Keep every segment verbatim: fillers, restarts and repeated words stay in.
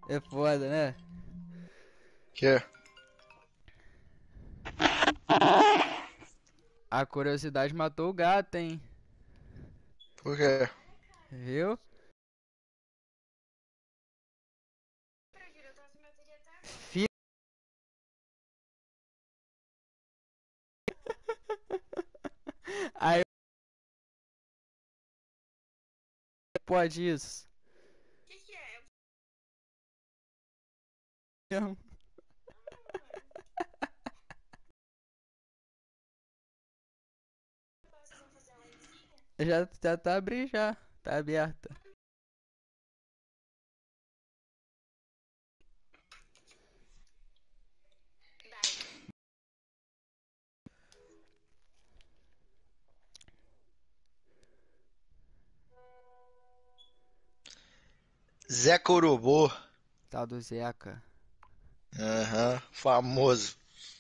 É foda, né? Que? A curiosidade matou o gato, hein? Por quê? Viu? Fi... Aí pode isso. Já, já tá abrindo já. Tá aberta. Zé Corobô. Tal do Zeca. Aham, famoso.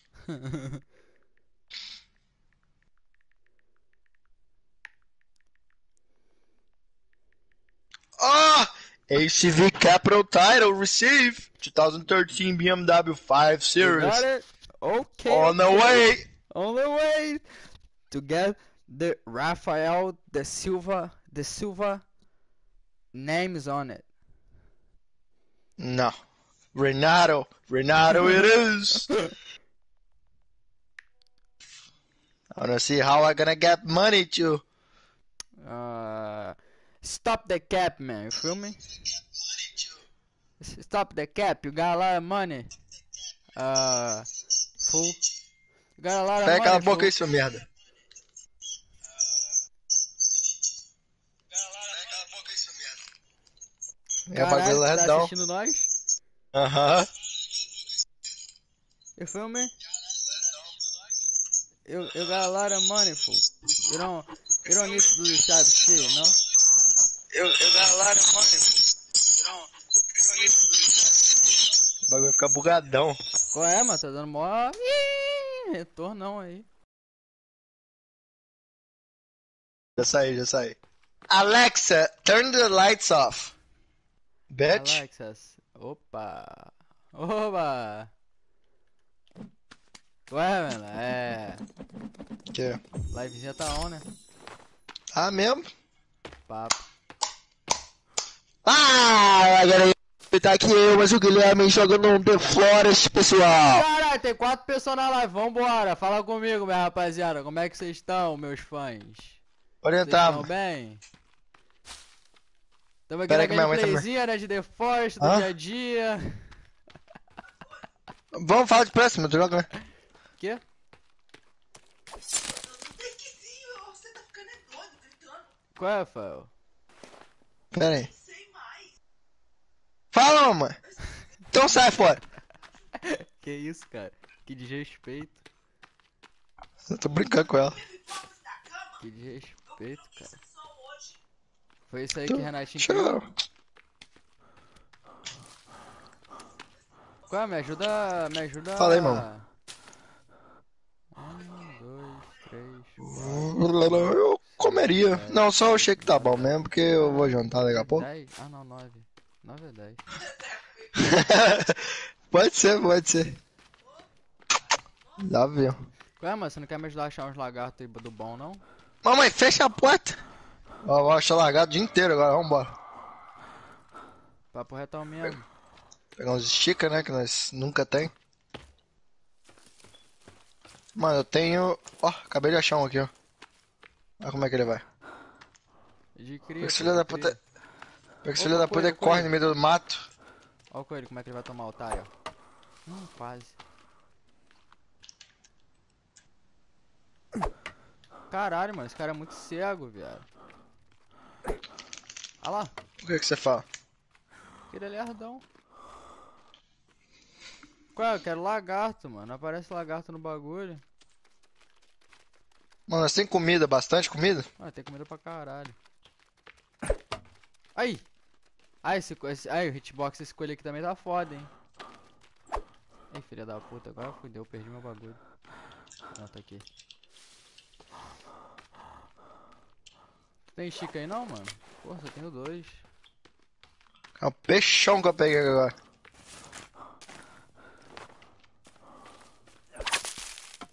Ah! H V Capital Title Receive twenty thirteen B M W five You got Series. it? Okay, On the okay. way! On the way to get the Rafael de Silva, de Silva names on it. No. Renato. Renato it is. I wanna see how I gonna get money to. Uh, stop the cap, man. You feel me? Stop the cap. You got a lot of money. Uh, fool. You got a lot of Pega aquela money, boca fool. aí, seu merda. É o bagulho Caralho, tu tá ledão. assistindo nós? Aham. You feel me? You, you got a lot of money, fool. You don't, you don't need to do this type of shit, no? Eu, eu got a lot of money. You don't, you don't need to do this. O bagulho vai ficar bugadão. Qual é, mano? Tá dando mó... Ih, retornão aí. Já saí, já saí. Alexa, turn the lights off. Bitch. Alexas. Opa. Opa. Ué, mano, é... Que? Livezinha tá on, né? Ah, mesmo? Papo. Ah, agora tá aqui eu, mas o Guilherme jogando um The Forest, pessoal. Caralho, tem quatro pessoas na live. Vambora. Fala comigo, minha rapaziada. Como é que vocês estão, meus fãs? Pode Vocês entrar. estão bem? Tamo aqui Pera na aí que minha mãe tá... gameplayzinha, né, de The Forest, do Hã? dia a dia. Vamos falar de próximo, tu joga, né? Quê? Qual é, Fael? Pera aí. Fala, mamãe. Então sai fora. Que isso, cara? Que desrespeito. Eu tô brincando com ela. Que desrespeito, cara. Foi isso aí Tô... que o Renatinho Tchau. criou? Qual é? Me ajuda... Me ajuda... Fala aí, mano. Um, dois, três, Eu comeria. sete, Não, só o shake tá bom mesmo, porque eu vou jantar daqui a pouco. dez? Ah, não, nove. nove é dez. Pode ser, pode ser. Dá ver. Qual é, mano? Você não quer me ajudar a achar uns lagartos aí do bom, não? Mamãe, fecha a porta. Ó, vou achar largado o dia inteiro agora, vambora. Papo retão mesmo. Pegar uns stickers, né, que nós nunca tem. Mano, eu tenho... Ó, acabei de achar um aqui, ó. Olha como é que ele vai. De Pega cria, esse pô, filho de da cria. puta... Pega esse Opa, filho da coelho, puta e corre coelho. no meio do mato. Olha o coelho, como é que ele vai tomar o otário, ó. Hum, quase. Caralho, mano, esse cara é muito cego, viado. Olha lá, O que que você fala? aquele ali é lerdão. Qual é? Eu quero lagarto, mano. Não aparece lagarto no bagulho. Mano, nós tem comida, bastante comida? Ah, tem comida pra caralho. Aí! Ah, esse, co- esse, aí, o hitbox desse coelho aqui também tá foda, hein. Ei, filha da puta, agora fudeu, perdi meu bagulho. Não, tá aqui. Tem chica aí não, mano? Porra, só tenho dois. É um peixão que eu peguei agora.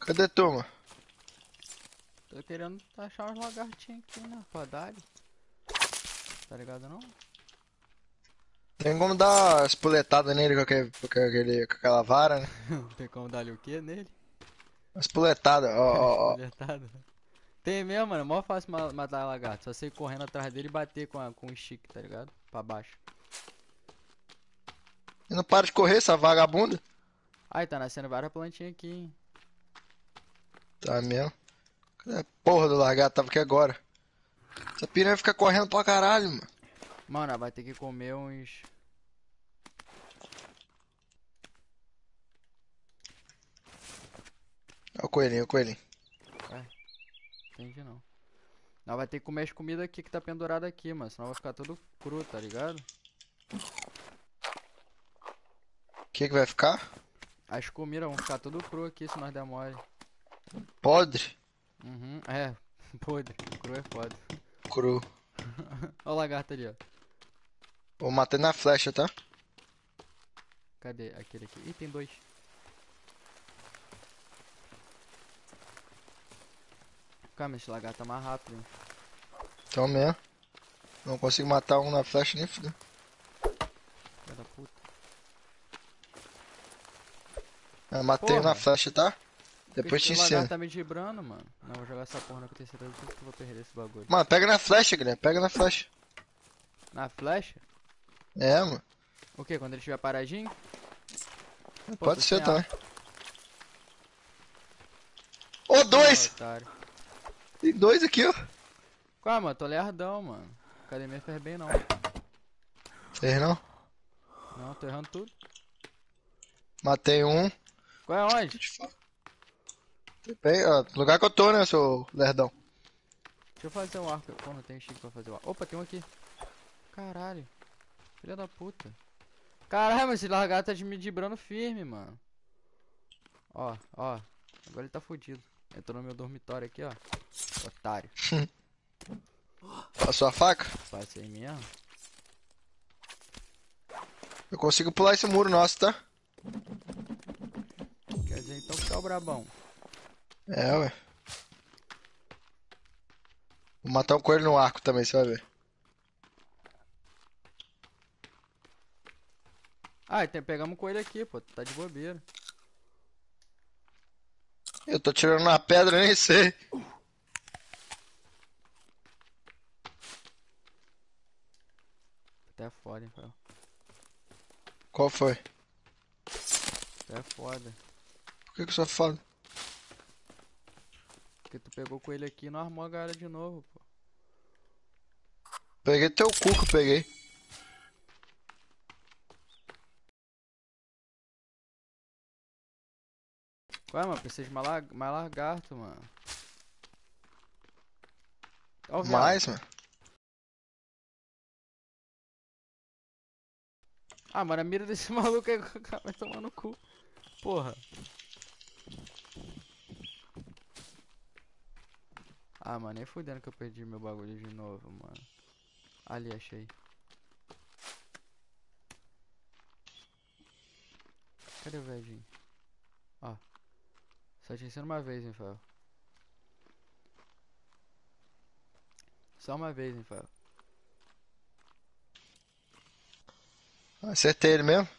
Cadê tu, mano? Tô querendo achar uns lagartinhos aqui, né? Pra dar. Tá ligado não? Tem como dar uma espoletada nele com, aquele, com, aquele, com aquela vara, né? Não tem como dar-lhe o que nele? Uma espoletada, ó, ó, ó. Espoletado. Tem mesmo, mano. Mó fácil ma- matar lagarto. Só você ir correndo atrás dele e bater com, a, com o stick, tá ligado? Pra baixo. E não para de correr, essa vagabunda. Ai, tá nascendo várias plantinhas aqui, hein? Tá mesmo. Cadê a porra do lagarto? Tava aqui agora. Essa piranha fica correndo pra caralho, mano. Mano, vai ter que comer uns... Ó o coelhinho, ó o coelhinho. Ué, entendi não. Nós vai ter que comer as comidas aqui que tá pendurada aqui, mano. Senão vai ficar tudo cru, tá ligado? O que que vai ficar? As comidas vão ficar tudo cru aqui se nós der mole. Podre. Uhum, é. Podre. Cru é foda. Cru. Olha o lagarto ali, ó. Vou matar na flecha, tá? Cadê aquele aqui? Ih, tem dois. Calma, esse lagarto tá mais rápido, hein? Então mesmo. Não consigo matar um na flecha nem fudeu. Filha da puta. Ah, matei um Porra. na flecha, tá? Depois te Esse ensino. lagarto tá me gibrando, mano. Não, vou jogar essa porra, não, que eu tenho certeza que eu vou perder esse bagulho. Mano, pega na flecha, Guilherme. Pega na flecha. Na flecha? É, mano. O que? Quando ele estiver paradinho? Pô, Pode tô ser sem também. ar. Ô, dois! Ah, otário. Tem dois aqui, ó. Qual, mano? Tô lerdão, mano. Academia fez bem, não. Fez não? Não, tô errando tudo. Matei um. Qual é onde? Bem, ó, lugar que eu tô, né, seu lerdão? Deixa eu fazer um arco. Pô, não tem chique pra fazer o arco. Opa, tem um aqui. Caralho. Filha da puta. Caralho, mas esse lagarto tá de me dibrando firme, mano. Ó, ó. Agora ele tá fudido. Entrou no meu dormitório aqui, ó. Otário. Passou a faca? Passei mesmo. Eu consigo pular esse muro nosso, tá? Quer dizer então que tá o brabão. É, ué. Vou matar um coelho no arco também, você vai ver. Ah, tem, pegamos com ele aqui, pô. Tá de bobeira. Eu tô tirando na pedra, nem sei. Até foda, hein, Fel. Qual foi? Até foda. Por que que eu sou foda? Porque tu pegou com ele aqui e não armou a galera de novo, pô. Peguei teu cu que eu peguei. Ué, mano, precisa de mais, lar mais lagarto, mano. Ó o viado. Mais, mano. Ah, mano, a mira desse maluco aí vai tomar no cu. Porra. Ah, mano, nem fudendo que eu perdi meu bagulho de novo, mano. Ali, achei. Cadê o verdinho? Ó. Só te ensino uma vez, hein, Fel. Só uma vez, hein, Fel. Acertei ele mesmo.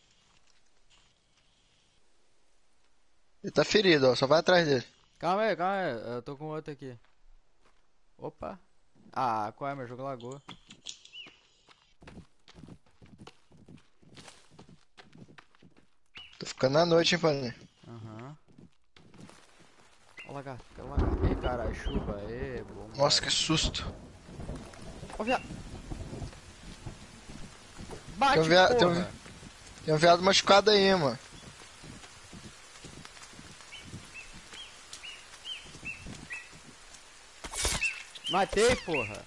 Ele tá ferido, ó. Só vai atrás dele. Calma aí, calma aí. Eu tô com outro aqui. Opa. Ah, qual é? Meu jogo lagou. Tô ficando na noite, hein, Fanny. Aham. Ó o lagarto, quero lagarto. Ih, caralho, chuva. Ê, bom. Nossa, cara. que susto. Ó, viado. Tem Bate, um, via... porra. tem, um... tem um viado machucado aí, mano. Matei, porra.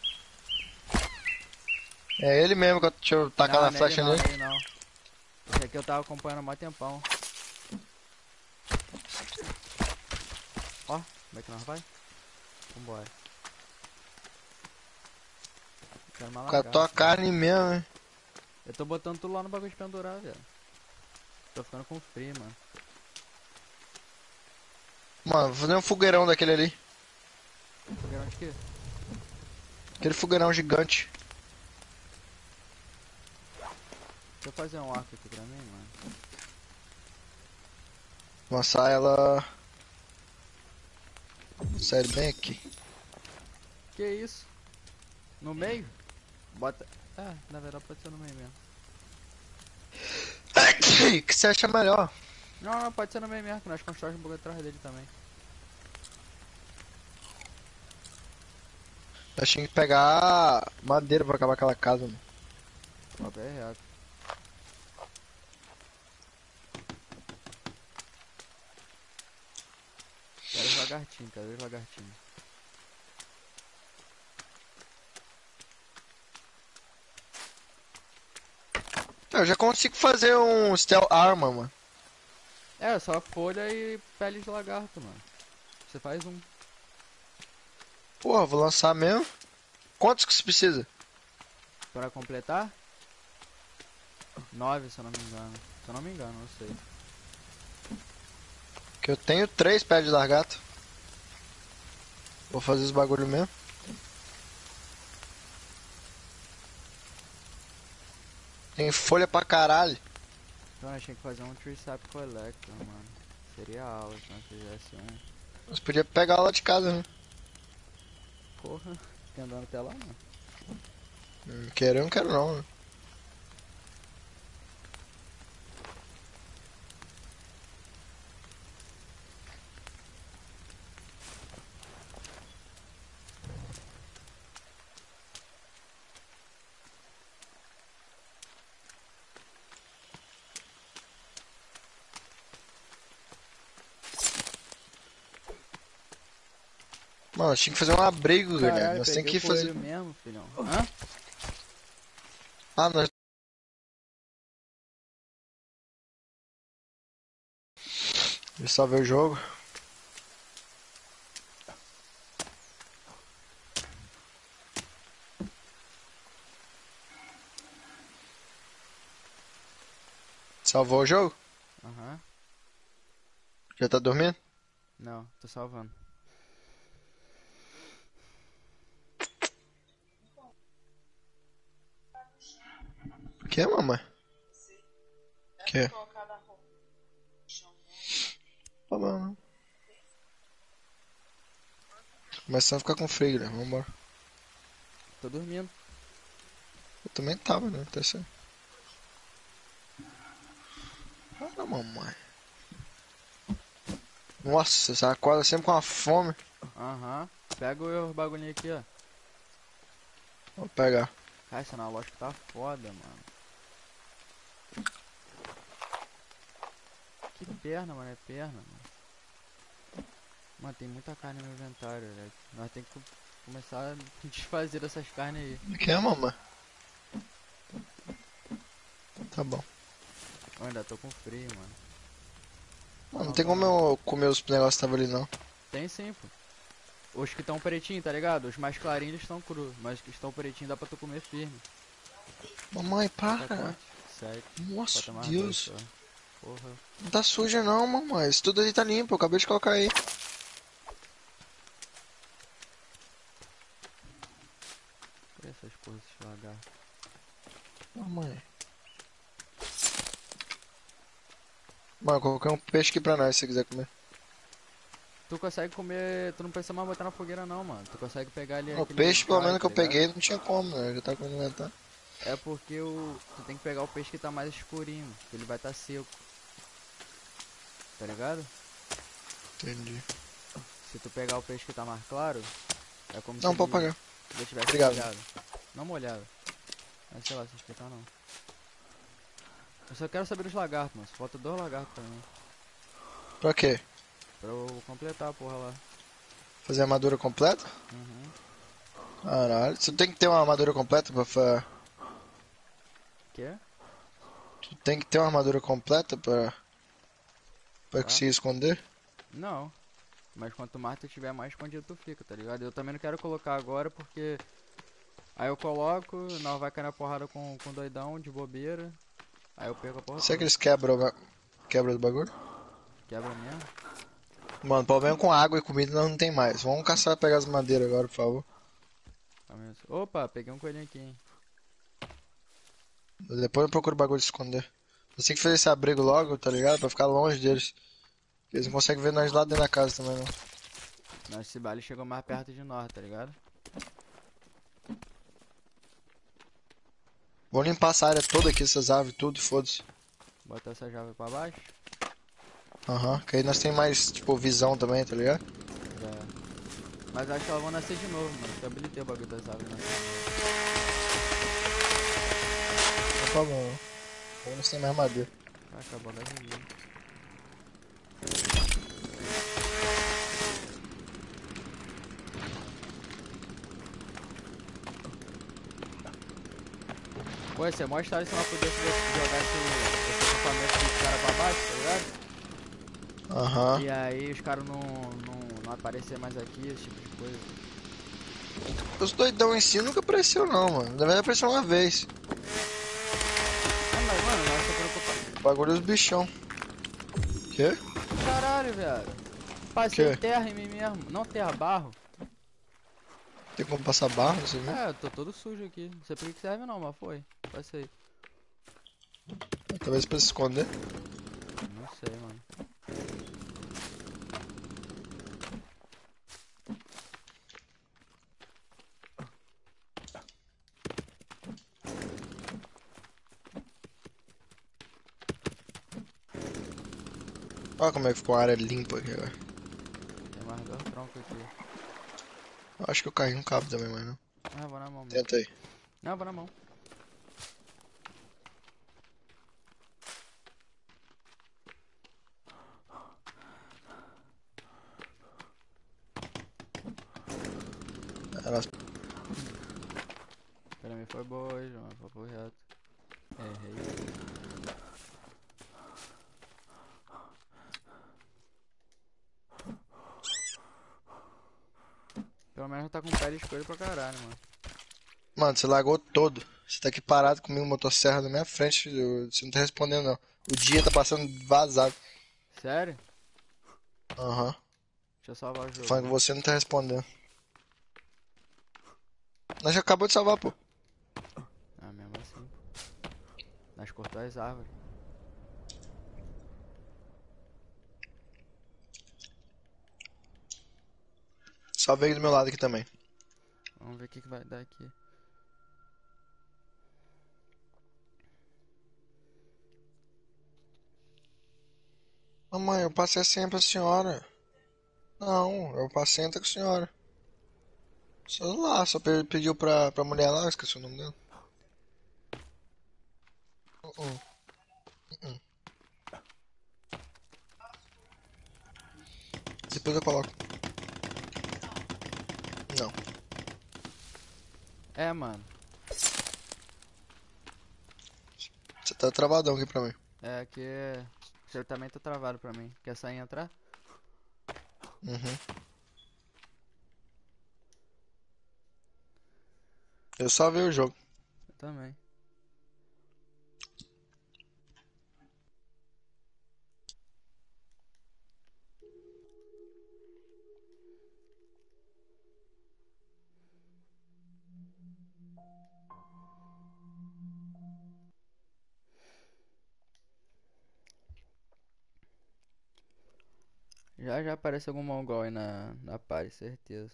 É ele mesmo que eu deixa eu tacar Não, na não é flecha ele não, nele. não é ele não. Esse aqui eu tava acompanhando há mó tempão. Ó, como é que nós vai? Vambora. Quero uma Catou a lagarta. carne mesmo, hein. Eu tô botando tudo lá no bagulho de pendurar, velho. Tô ficando com frio, mano. Mano, vou fazer um fogueirão daquele ali. Fogueirão de quê? Aquele fogueirão gigante. Deixa eu fazer um arco aqui pra mim, mano. Lançar ela. Sério, bem aqui. Que isso? No meio? Bota... É, na verdade pode ser no meio mesmo. O que você acha melhor? Não, não, pode ser no meio mesmo, que nós constróis um pouco atrás dele também. Eu tinha que pegar madeira pra acabar aquela casa, mano. Papo é reto. Quero os lagartinhos, quero os lagartinhos. Eu já consigo fazer um Stealth Armor, mano. É, só folha e pele de lagarto, mano. Você faz um. Porra, vou lançar mesmo. Quantos que você precisa? Pra completar? Nove, se eu não me engano. Se eu não me engano, não sei. Que eu tenho três pés de largato. Vou fazer os bagulho mesmo. Tem folha pra caralho. Então eu tinha que fazer um Tree Sap Collector, mano. Seria aula se nós fizesse um. Você podia pegar lá de casa, né? Porra, fiquei andando até lá, mano. Hum, quero, eu não quero não, né? Mano, tinha que fazer um abrigo, galera. Caralho, Nós temos peguei que o fazer. coelho mesmo, filhão. Hã? Ah, nós. Deixa eu só ver o jogo. Salvou o jogo? Aham. Já tá dormindo? Não, tô salvando. O que, mamãe? O que? Tá bom, né? Começando a ficar com frio, né? Vambora. Tô dormindo. Eu também tava, né? Até certo. Olha, mamãe. Nossa, você acorda sempre com uma fome. Aham. Pega os bagulhinhos aqui, ó. Vou pegar. Cara, esse analógico tá foda, mano. Que perna, mano. É perna, mano. Mano, tem muita carne no inventário, velho. Nós temos que começar a desfazer dessas carnes aí. O que é, mamãe? Tá bom. Eu ainda tô com frio, mano. Mano, não tem como eu comer os negócios que estavam ali, não. Tem sim, pô. Os que estão pretinhos, tá ligado? Os mais clarinhos estão crus, mas os que estão pretinhos dá pra tu comer firme. Mamãe, Tá para. quanto? Sete. Nossa, Bota mais Deus. dois só. Porra. Não tá suja não, mamãe. Isso tudo ali tá limpo. Eu acabei de colocar aí. Olha essas porras de lagarto. Mamãe. Mano, coloquei um peixe aqui pra nós, se você quiser comer. Tu consegue comer. Tu não precisa mais botar na fogueira não, mano. Tu consegue pegar ali O aquele peixe, pelo dry, menos que tá eu ligado? peguei, não tinha como, né? Já tá com inventar. É porque o. Tu tem que pegar o peixe que tá mais escurinho, que ele vai estar tá seco. Tá ligado? Entendi. Se tu pegar o peixe que tá mais claro, é como Não, se pode ele, pagar. se ele tivesse Obrigado. molhado. Não molhado. Mas sei lá, se explicar não. Eu só quero saber dos lagartos, mano. Só falta dois lagartos pra mim. Pra quê? Pra eu completar a porra lá. Fazer a armadura completa? Uhum. Caralho. Você tem que ter uma armadura completa pra... fa- Quê? Tu tem que ter uma armadura completa pra... Pra Tá? conseguir esconder? Não. Mas quanto mais tu tiver, mais escondido tu fica, tá ligado? Eu também não quero colocar agora porque... Aí eu coloco, nós vai cair na porrada com, com doidão, de bobeira. Aí eu perco a porra Será que toda. eles quebram, o ba- quebram os bagulho? Quebra mesmo? Mano, problema com água e comida nós não tem mais. Vamos caçar e pegar as madeiras agora, por favor. Opa, peguei um coelhinho aqui, hein. Depois eu procuro bagulho de esconder. Você tem que fazer esse abrigo logo, tá ligado? Pra ficar longe deles. Eles não conseguem ver nós lá dentro da casa também, não. Nossa, esse baile chegou mais perto de nós, tá ligado? Vou limpar essa área toda aqui, essas árvores, tudo, foda-se. Botar essa chave pra baixo. Aham, uhum. Que aí nós tem mais, tipo, visão também, tá ligado? Já é. Mas acho que elas vão nascer de novo, mano. Eu habilitei o bagulho das árvores, né? Tá bom. Agora nós tem mais madeira. Tá acabando a vida. Pô, você mostra se não pudesse jogar esse, esse equipamento dos caras pra baixo, tá ligado? Aham. E aí os caras não, não, não aparecer mais aqui, esse tipo de coisa. Os doidão em si nunca apareceu não, mano. Na verdade apareceu uma vez. Ah, mas mano, nós tô preocupado. O bagulho dos bichão. Quê? Caralho, velho. Passei Quê? terra em mim mesmo. Não terra, barro. Tem como passar barro, você viu? É, eu tô todo sujo aqui. Não sei pra que serve não, mas foi. Passei. Talvez pra se esconder. Não sei, mano. Olha como é que ficou a área limpa aqui agora. Tem mais dois troncos aqui. Eu acho que eu caí um cabo também, mas não. Ah, vou na mão mesmo. Tenta aí. Não, vou na mão. Ela... Pra mim foi boa hoje, mano. Foi pro reto. Errei. Pelo menos tá com pele escura pra caralho, mano. Mano, você largou todo. Você tá aqui parado comigo, motosserra na minha frente. Eu... Você não tá respondendo, não. O dia tá passando vazado. Sério? Aham. Uhum. Deixa eu salvar o jogo. Falando que você não tá respondendo. Nós já acabou de salvar, pô. Ah, mesmo assim. Nós cortou as árvores. Salvei do meu lado aqui também. Vamos ver o que, que vai dar aqui. Mamãe, eu passei sempre a senhora. Não, eu passei entre com a senhora. Só lá, só pe- pediu pra, pra mulher lá, eu esqueci o nome dela. Uh -uh. Uh -uh. Depois eu coloco. Não. É, mano. Você tá travadão aqui pra mim. É que você também tá travado pra mim. Quer sair e entrar? Uhum. Eu só vi o jogo. Eu também. Já já aparece algum mongol aí na, na party, certeza.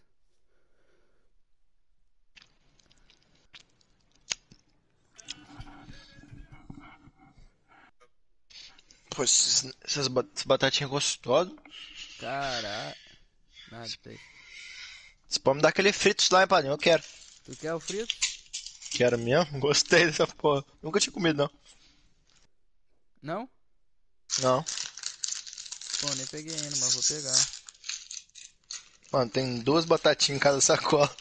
Pô, esses- essas ba- essas batatinhas gostosas. Caralho. Nada, tem. Você pode me dar aquele fritos lá, hein, padrinho? Eu quero. Tu quer o frito? Quero mesmo? Gostei dessa porra. Nunca tinha comido, não. Não? Não. Pô, nem peguei ainda, mas vou pegar. Mano, tem duas batatinhas em cada sacola.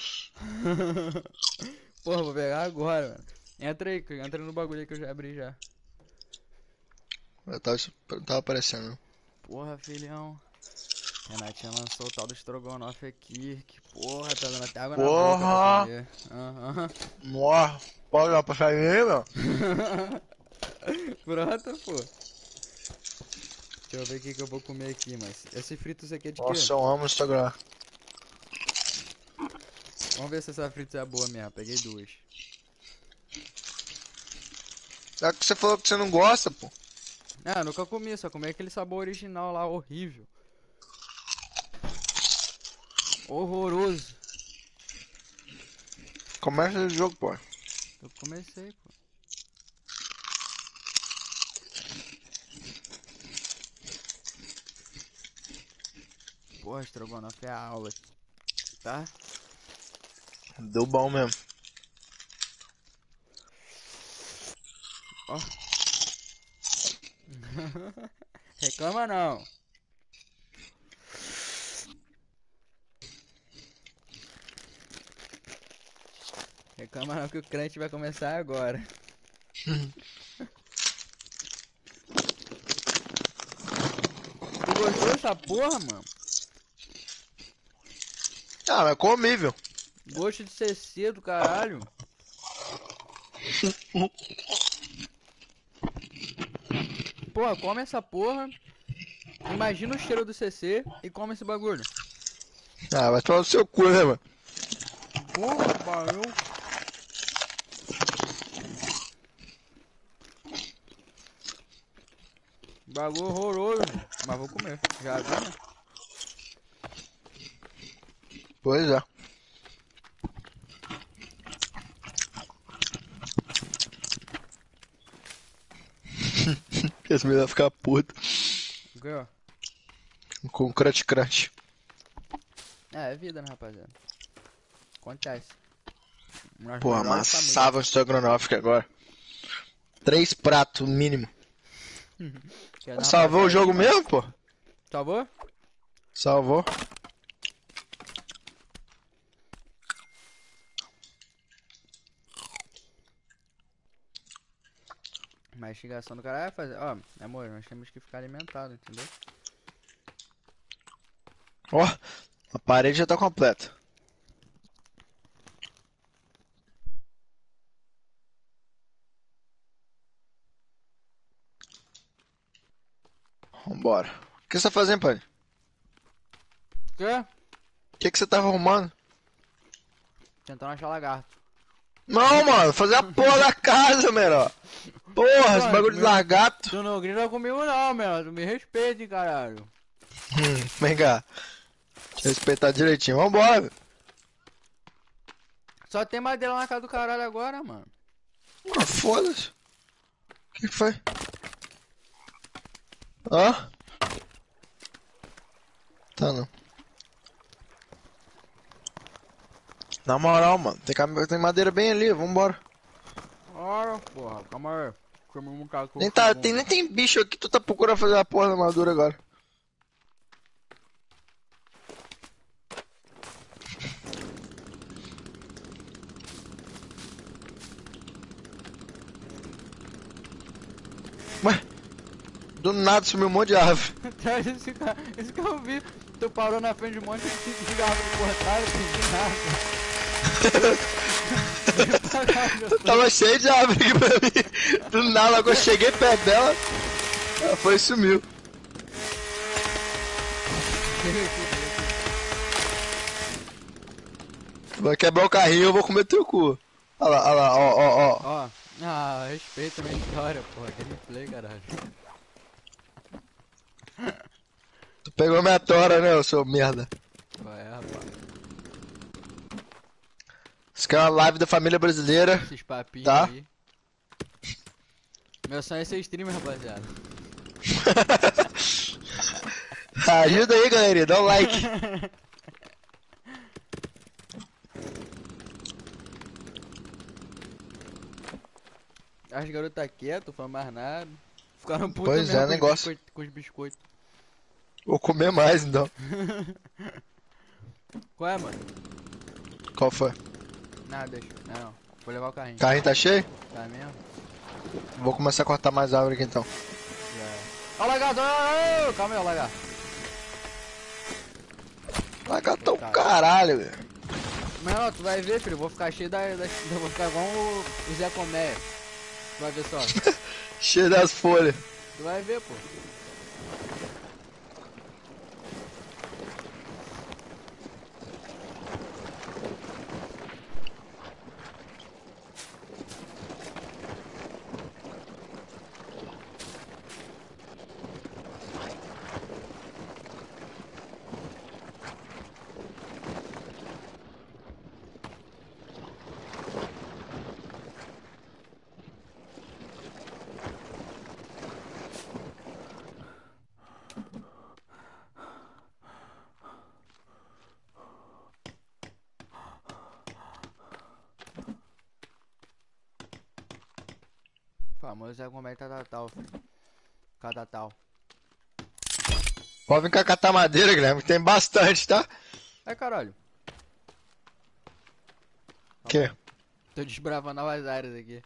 Porra, vou pegar agora, mano. Entra aí, entra no bagulho aí que eu já abri já. Eu tava, não tava aparecendo, não. Porra, filhão. Renatinha lançou o tal do estrogonofe aqui. Que porra, tá dando até água na boca pra Porra! comer. Aham. Nossa, pode dar uma passadinha aí, meu? Pronto, pô. Deixa eu ver o que, que eu vou comer aqui, mas. Esse fritos aqui é de Nossa, quê? eu amo Instagram. Vamos ver se essa fritos é boa mesmo. Peguei duas. É que você falou que você não gosta, pô. Ah, nunca comi, só comi aquele sabor original lá, horrível. Horroroso. Começa esse jogo, pô. Eu comecei, pô. Porra, estrogonofe é a aula aqui, tá? Deu bom mesmo. Ó. Reclama não. Reclama não que o crente vai começar agora. Tu gostou dessa porra, mano? Ah, mas é comível. Gosto de C C do caralho. Porra, come essa porra. Imagina o cheiro do C C e come esse bagulho. Ah, vai tomar no seu cu, né, mano? Porra, pariu. Bagulho horroroso. Mas vou comer. Já viu, né? Pois é. Esse menino vai ficar puto O quê, ó? com crunch crunch. É, é vida, né, rapaziada? Acontece. Nas Pô, melhores amassava o estrogonofe agora. Três pratos mínimo. famílias. Que é da Salvou o rapaziada jogo que- mesmo, pô? Salvou? Salvou. Mastigação do cara vai fazer. Ó, amor, nós temos que ficar alimentados, entendeu? Ó, a parede já tá completa. Vambora. O que você tá fazendo, pai? Quê? O que, que você tava arrumando? Tentando achar lagarto. Não, mano, fazer a porra da casa, melhor. Porra, esse Mano, bagulho de meu- lagarto. Tu não grita comigo não, meu. Tu me respeita, hein, caralho. Hum, vem cá. Deixa eu respeitar direitinho. Vambora. velho. Só tem madeira na casa do caralho agora, mano. Ah, foda-se. O que que foi? Hã? Tá não. Na moral, mano, tem, cam- tem madeira bem ali, vambora. Ora, porra, calma aí. Comi um bocado Nem, tá, tem, nem tem bicho aqui, tu tá procurando fazer a porra da armadura agora. Ué, do nada sumiu um monte de árvore. Traz esse cara. Esse que eu vi. Tu parou na frente de um monte de de árvore cortada, sem nada. Tava cheio de árvore aqui pra mim. Do nada, agora eu cheguei perto dela, ela foi e sumiu. Vai quebrar o carrinho, eu vou comer teu cu. Olha lá, olha lá, ó, ó, ó. Ó, ah, respeita a minha história, porra. Gameplay, caralho. Tu pegou minha tora, né, ô seu merda. Vai, rapaz. Isso aqui é uma live da família brasileira. Esses papinhos Tá. aí. Meu sonho é ser streamer, rapaziada. Ajuda aí, galerinha, dá um like. As garotas tá quieto, foi mais nada. Ficaram putos Pois mesmo é, com os negócio. biscoitos- com os biscoitos. Vou comer mais, então. Qual é, mano? Qual foi? Nada, deixa. Não, não. Vou levar o carrinho. Carrinho tá cheio? Tá mesmo? Vou começar a cortar mais árvore aqui, então. Já é. Ó o lagarto! Ô, ô, ô, calma aí, ó o lagarto. Lagartão caralho, velho. Mas ó, tu vai ver, filho, eu vou ficar cheio da... da eu vou ficar igual o, o Zé Comé. Tu vai ver só. Cheio das folhas. Tu vai ver, pô. Famoso é como é Catatal, filho. Catatal. Pode vir cá catar madeira, Guilherme, que tem bastante, tá? Ai, caralho. O quê? Tô desbravando novas áreas aqui.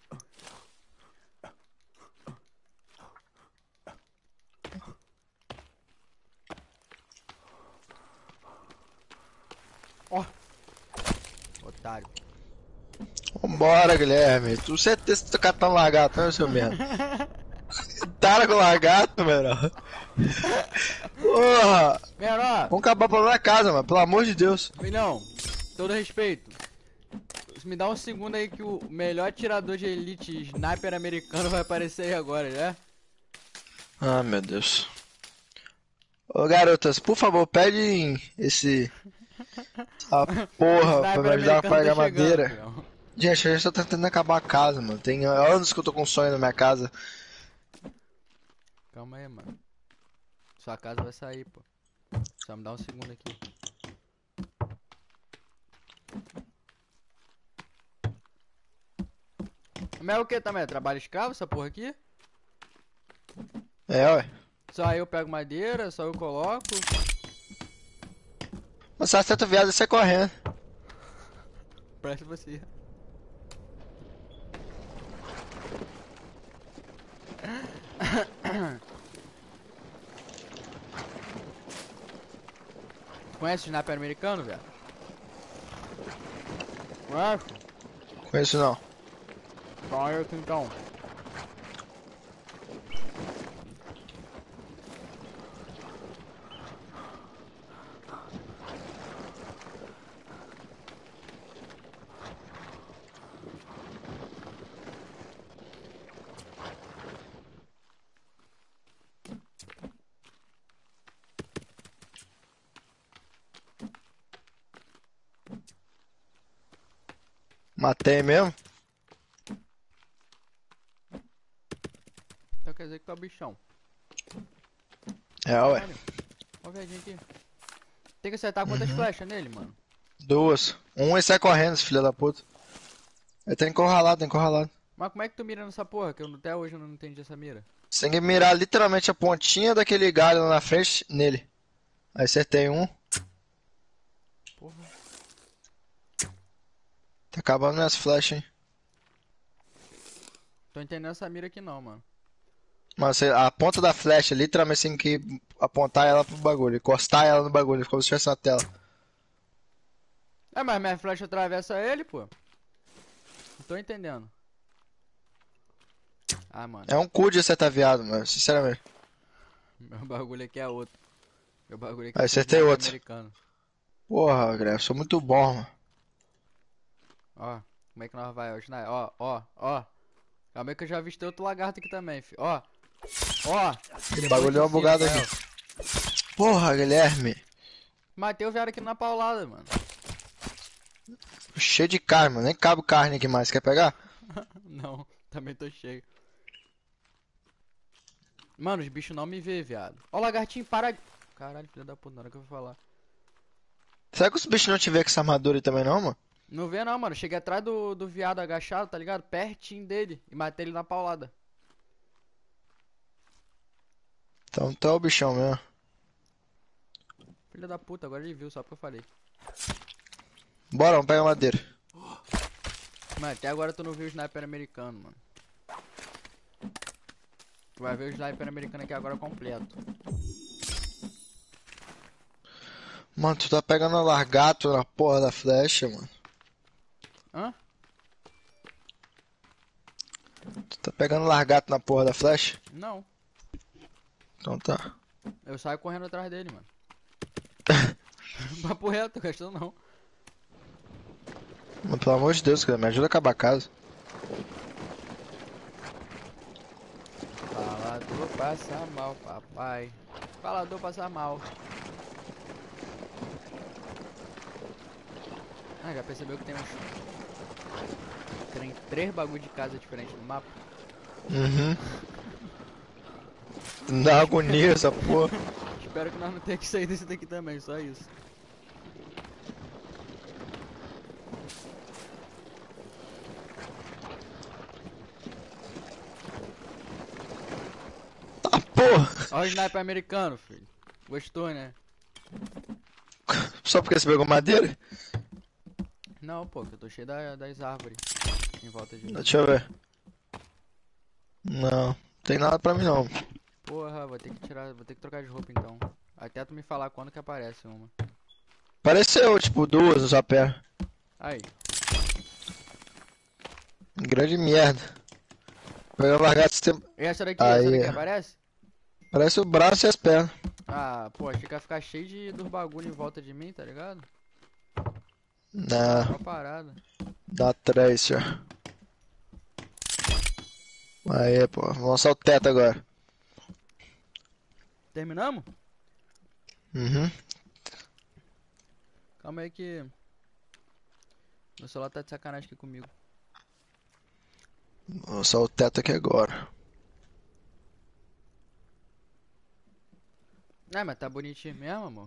Ó. Otário. Vambora, Guilherme. Tu certeza que tu catar um lagarto, né, seu merda? Tara com lagarto, mano. Porra! Menor, Vamos acabar pra minha casa, mano. Pelo amor de Deus. milhão, todo respeito. Me dá um segundo aí que o melhor atirador de elite sniper americano vai aparecer aí agora, né? Ah, meu Deus. Ô, garotas, por favor, pede esse... Essa porra pra me ajudar a carregar madeira. Filhão. Gente, eu já tô tentando acabar a casa, mano. Tem anos que eu tô com sonho na minha casa. Calma aí, mano. Sua casa vai sair, pô. Só me dá um segundo aqui. Mas é o que também? Trabalho escravo essa porra aqui? É, ué. Só eu pego madeira, só eu coloco. Mas se acerta o viado, você correndo. Presta você. Conhece o sniper americano, velho? Conhece? Conheço não. Então eu aqui então. Matei mesmo? Então quer dizer que tu é o bichão. É, ué. Olha, ó o viadinho aqui. Tem que acertar quantas flechas nele, mano? Duas. Um e sai correndo, esse filho da puta. Ele tá encurralado, tá encurralado. Mas como é que tu mira nessa porra? Que eu até hoje eu não entendi essa mira. Você tem que mirar literalmente a pontinha daquele galho lá na frente nele. Aí acertei um. Porra. Tá acabando minhas flechas, hein. Tô entendendo essa mira aqui não, mano. Mas você- a ponta da flecha, literalmente você tem que apontar ela pro bagulho. Encostar ela no bagulho, como se estivesse na tela. É, mas minha flecha atravessa ele, pô. Não tô entendendo. Ah, mano. É um cu de acertar viado, mano. Sinceramente. Meu bagulho aqui é outro. Meu bagulho aqui Aí é acertei sniper outro. americano. Porra, Greg, eu sou muito bom, mano. Ó, como é que nós vai hoje, né? Ó, ó, ó. Calma aí que eu já avistei outro lagarto aqui também, fi. Ó. Ó. O bagulho deu uma bugada aqui. Porra, Guilherme. Matei o viado aqui na paulada, mano. Cheio de carne, mano. Nem cabe carne aqui mais. Quer pegar? Não, também tô cheio. Mano, os bichos não me vê, viado. Ó o lagartinho, para. Caralho, filho da puta, na hora que eu vou falar. Será que os bichos não te vê com essa armadura aí também não, mano? Não vê não, mano. Cheguei atrás do, do viado agachado, tá ligado? Pertinho dele. E matei ele na paulada. Então tu é o bichão mesmo. Filho da puta, agora ele viu, só porque eu falei. Bora, vamos pegar madeira. Mano, até agora tu não viu o sniper americano, mano. Tu vai ver o sniper americano aqui agora completo. Mano, tu tá pegando largato na porra da flecha, mano. Hã? Tu tá pegando largato na porra da flecha? Não. Então tá. Eu saio correndo atrás dele, mano. Papo reto, gastando não. Mano, pelo amor de Deus, cara, me ajuda a acabar a casa. Falador passa mal, papai. Falador passa mal. Ah, já percebeu que tem uns... Tem três bagulho de casa diferentes no mapa? Uhum. Dá agonia essa porra. Espero que nós não tenhamos que sair desse daqui também, só isso. Olha o sniper americano, filho. Gostou, né? Só porque você pegou madeira? Não, pô, que eu tô cheio da- das árvores em volta de mim. Deixa eu ver. Não, tem nada pra mim não. Porra, vou ter que tirar, vou ter que trocar de roupa então. Até tu me falar quando que aparece uma. Pareceu, tipo, duas na sua perna. Aí, Grande merda. Pegou largado esse tempo. e essa daqui, essa Aí. daqui aparece? Parece o braço e as pernas. Ah, pô, achei que ia ficar cheio de dos bagulho em volta de mim, tá ligado? Não, Uma parada. dá três já. Aí, pô, vamos lançar o teto agora. Terminamos? Uhum. Calma aí que meu celular tá de sacanagem aqui comigo. Vou lançar o teto aqui agora. É, mas tá bonitinho mesmo, amor.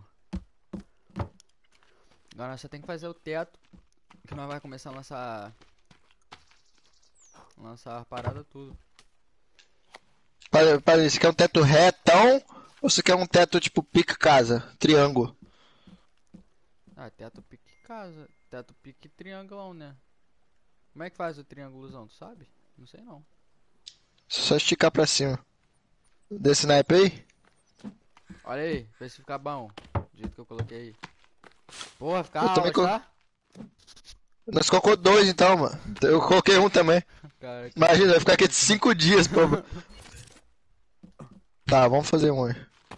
Agora nós só tem que fazer o teto. Que nós vai começar a lançar. Lançar a parada tudo. Para, para, você quer um teto retão ou você quer um teto tipo pica casa? Triângulo. Ah, teto pique casa. Teto pique triangulão, né? Como é que faz o triângulozão, tu sabe? Não sei não. Só esticar pra cima. Desse naipe aí? Olha aí, vê se fica bom. Do jeito que eu coloquei aí. Porra, fica Eu também alto, co- tá? Nós colocou dois então, mano. Eu coloquei um também. Cara, que- Imagina, vai ficar aqui de cinco dias, pô. Tá, vamos fazer um aí.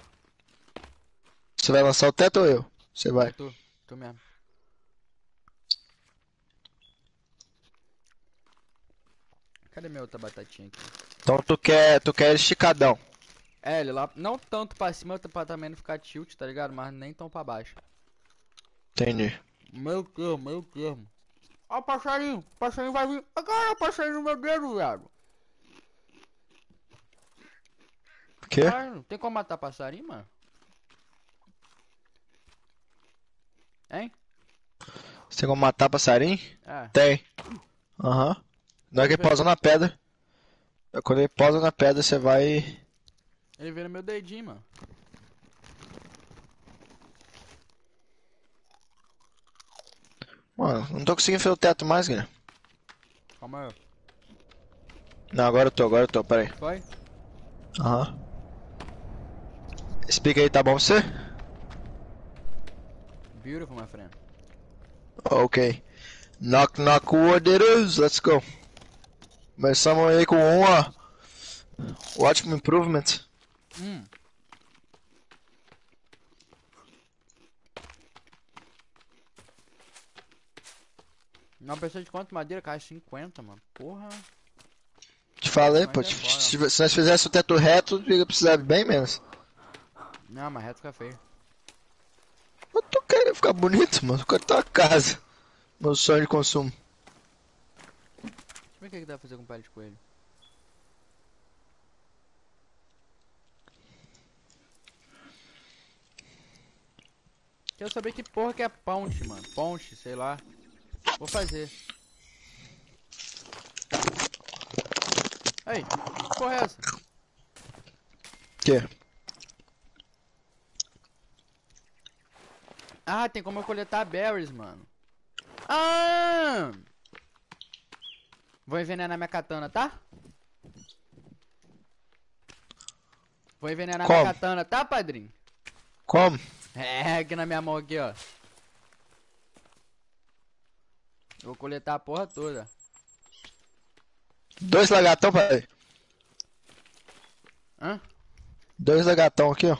Você vai lançar o teto ou eu? Você vai. Tu, tu mesmo. Cadê minha outra batatinha aqui? Então tu quer, tu quer esticadão. É, ele lá, não tanto pra cima pra também não ficar tilt, tá ligado? Mas nem tão pra baixo. Entendi. Meu termo, meu termo. Ó o passarinho, o passarinho vai vir. Agora o passarinho no meu dedo, viado. O quê? Ah, não tem como matar passarinho, mano? Hein? Você tem como matar passarinho? É. Tem. Aham. Não é que ele pousa na pedra. Quando ele pousa na pedra, você vai. Ele veio no meu dedinho, mano. Mano, não tô conseguindo ver o teto mais, Guilherme. Calma aí. Não, agora eu tô, agora eu tô, pera aí. Foi? Aham. Esse pique aí tá bom pra você? Beautiful, my friend. Ok. Knock knock wood it is, let's go. Começamos aí com um, ó. Ótimo improvement. Hum. Não precisa de quanto madeira? Cara, cinquenta, mano. Porra. Te falei, Mas pô. é te- bora. Se, se nós fizéssemos o teto reto, ia precisar de bem menos. Não, mas reto fica feio. Eu tô querendo ficar bonito, mano. Eu quero ter uma casa. Meu sonho de consumo. Deixa eu ver o que que dá pra fazer com pele de coelho. Quero saber que porra que é ponte, mano. Ponte, sei lá. Vou fazer. Aí, que porra é essa? Que? Ah, tem como eu coletar berries, mano. Ah! Vou envenenar minha katana, tá? Vou envenenar Como? minha katana, tá, padrinho? Como? É, aqui na minha mão aqui, ó. Vou coletar a porra toda. Dois lagartão, pai. Hã? Dois lagartão aqui, ó.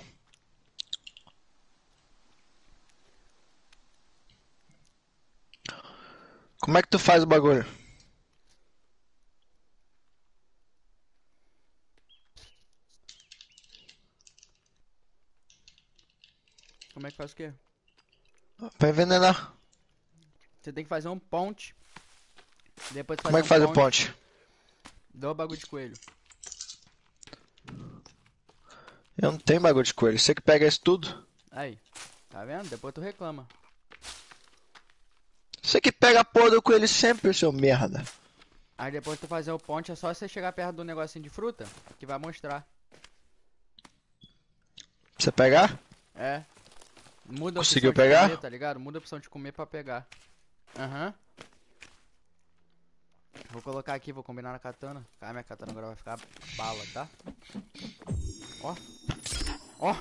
Como é que tu faz o bagulho? Como é que faz o quê? Pra envenenar. Você tem que fazer um ponte. Depois de fazer Como é que um faz o ponte? Dá o bagulho de coelho. Eu não tenho bagulho de coelho. Você que pega isso tudo. Aí. Tá vendo? Depois tu reclama. Você que pega a porra do coelho sempre, seu merda. Aí depois tu fazer o ponte é só você chegar perto do negocinho de fruta que vai mostrar. você pegar? É. Muda a Conseguiu opção de pegar? comer, tá ligado? Muda a opção de comer pra pegar. Aham. Vou colocar aqui, vou combinar na katana. Cara, minha katana agora vai ficar bala, tá? Ó. Ó.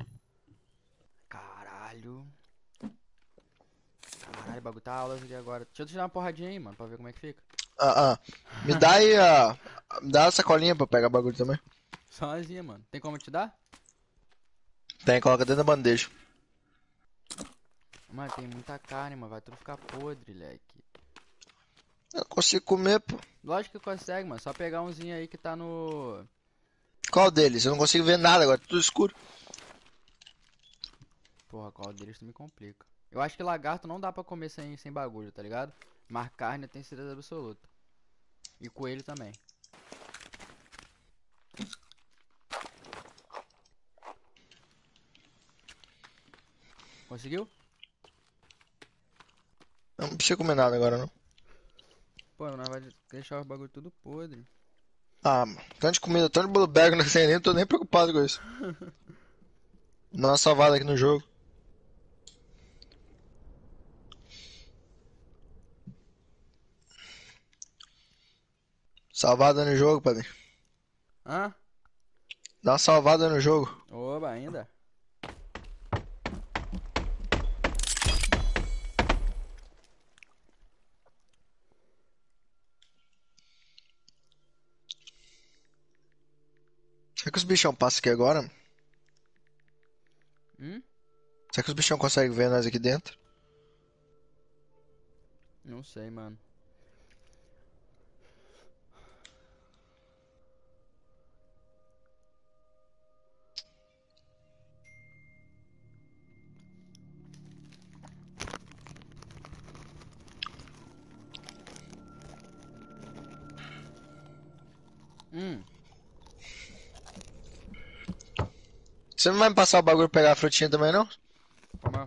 Caralho. Caralho, o bagulho tá aula aqui agora. Deixa eu te dar uma porradinha aí, mano, pra ver como é que fica. Ah, ah. Me dá aí a. Me dá a sacolinha pra pegar bagulho também. Sozinha, mano. Tem como te dar? Tem, coloca dentro da bandeja. Mano, tem muita carne, mano. Vai tudo ficar podre, leque. Eu não consigo comer, pô. Lógico que consegue, mano. Só pegar umzinho aí que tá no... Qual deles? Eu não consigo ver nada agora, tudo escuro. Porra, qual deles tu me complica. Eu acho que lagarto não dá pra comer sem, sem bagulho, tá ligado? Mas carne eu tenho certeza absoluta. E coelho também. Conseguiu? Eu não preciso comer nada agora, não. Pô, nós vai deixar o bagulho tudo podre. Ah, mano. Tanto de comida, tanto de blueberry, não sei nem, tô nem preocupado com isso. Dá uma salvada aqui no jogo. Salvada no jogo, padre. Hã? Dá uma salvada no jogo. Oba, ainda? Será que os bichão passam aqui agora? Hum? Será que os bichão conseguem ver nós aqui dentro? Não sei, mano. Hum. Você não vai me passar o bagulho pra pegar a frutinha também, não? Calma.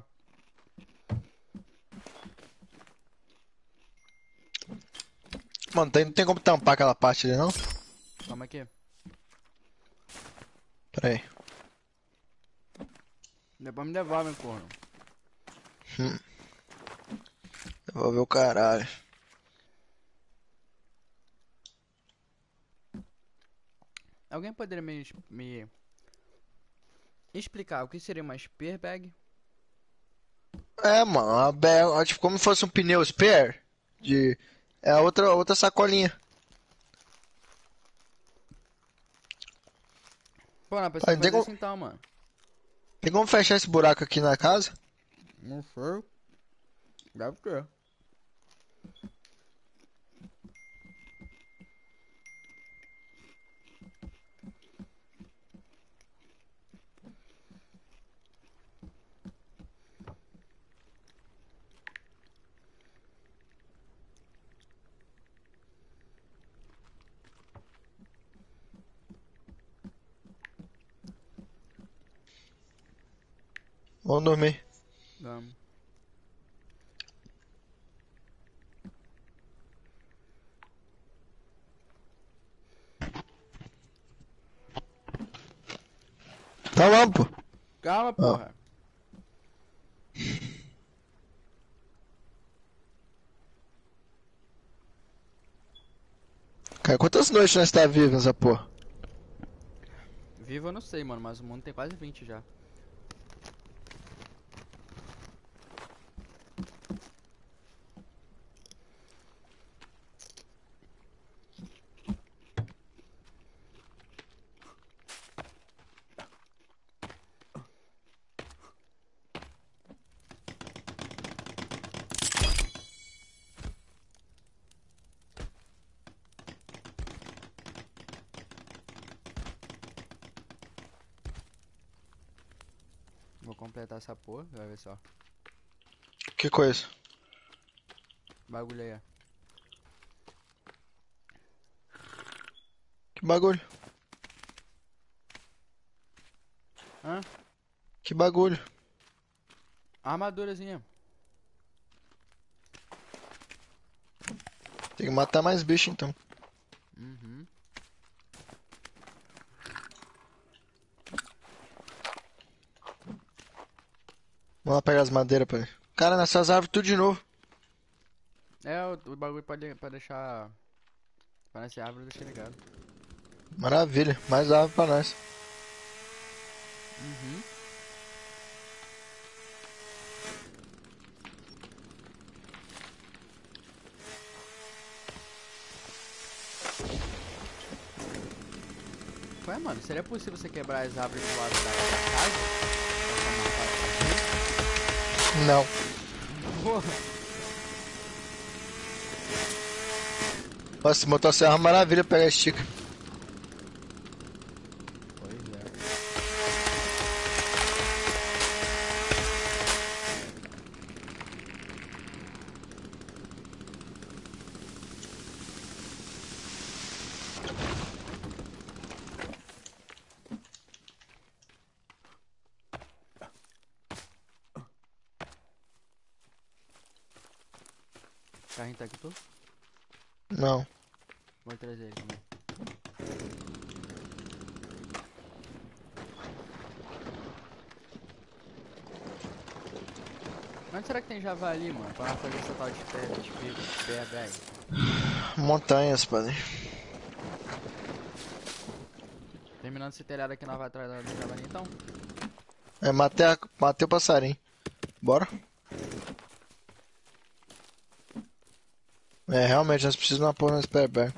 Mano, tem, não tem como tampar aquela parte ali, não? Calma aqui. Pera aí. Depois me devolve, hein, corno. Hum. Devolver o caralho. Alguém poderia me, es- me explicar o que seria uma spear bag? É, mano, a be- tipo, como se fosse um pneu spare. De... É a outra, outra sacolinha. Pô, não Pai, precisa não tem fazer como, isso então, mano. tem como fechar esse buraco aqui na casa? Não sei. Deve ter. Vamos dormir. Vamos. Tá vamos, pô. Calma, Ó. porra. Cara, quantas noites nós tá vivos nessa porra? Vivo eu não sei, mano, mas o mundo tem quase vinte já. Vou completar essa porra, vai ver só. Que coisa? Bagulho aí, ó. Que bagulho? Hã? Que bagulho? Armadurazinha. Tem que matar mais bicho então. Uhum. Vamos lá pegar as madeiras, pai. Cara, nessas árvores tudo de novo. É, o, o bagulho pode, pode deixar. Parece árvore, deixa ligado. Maravilha. Mais árvore pra nós. Uhum. Ué, mano, seria possível você quebrar as árvores do lado da, da casa? Não. Porra! Nossa, esse motosserra é uma maravilha pegar estica. Pois é. O carrinho tá aqui todo? Não. Vou trazer ele também. Onde será que tem javali, mano? Pra nós fazer essa tal de pé, de pé, de pé, velho. Montanhas, padre. Terminando esse telhado aqui, nós vai atrás do javali, então. É, matei, a... matei o passarinho. Bora? É, realmente, nós precisamos de uma porra nesse pé. Uhum.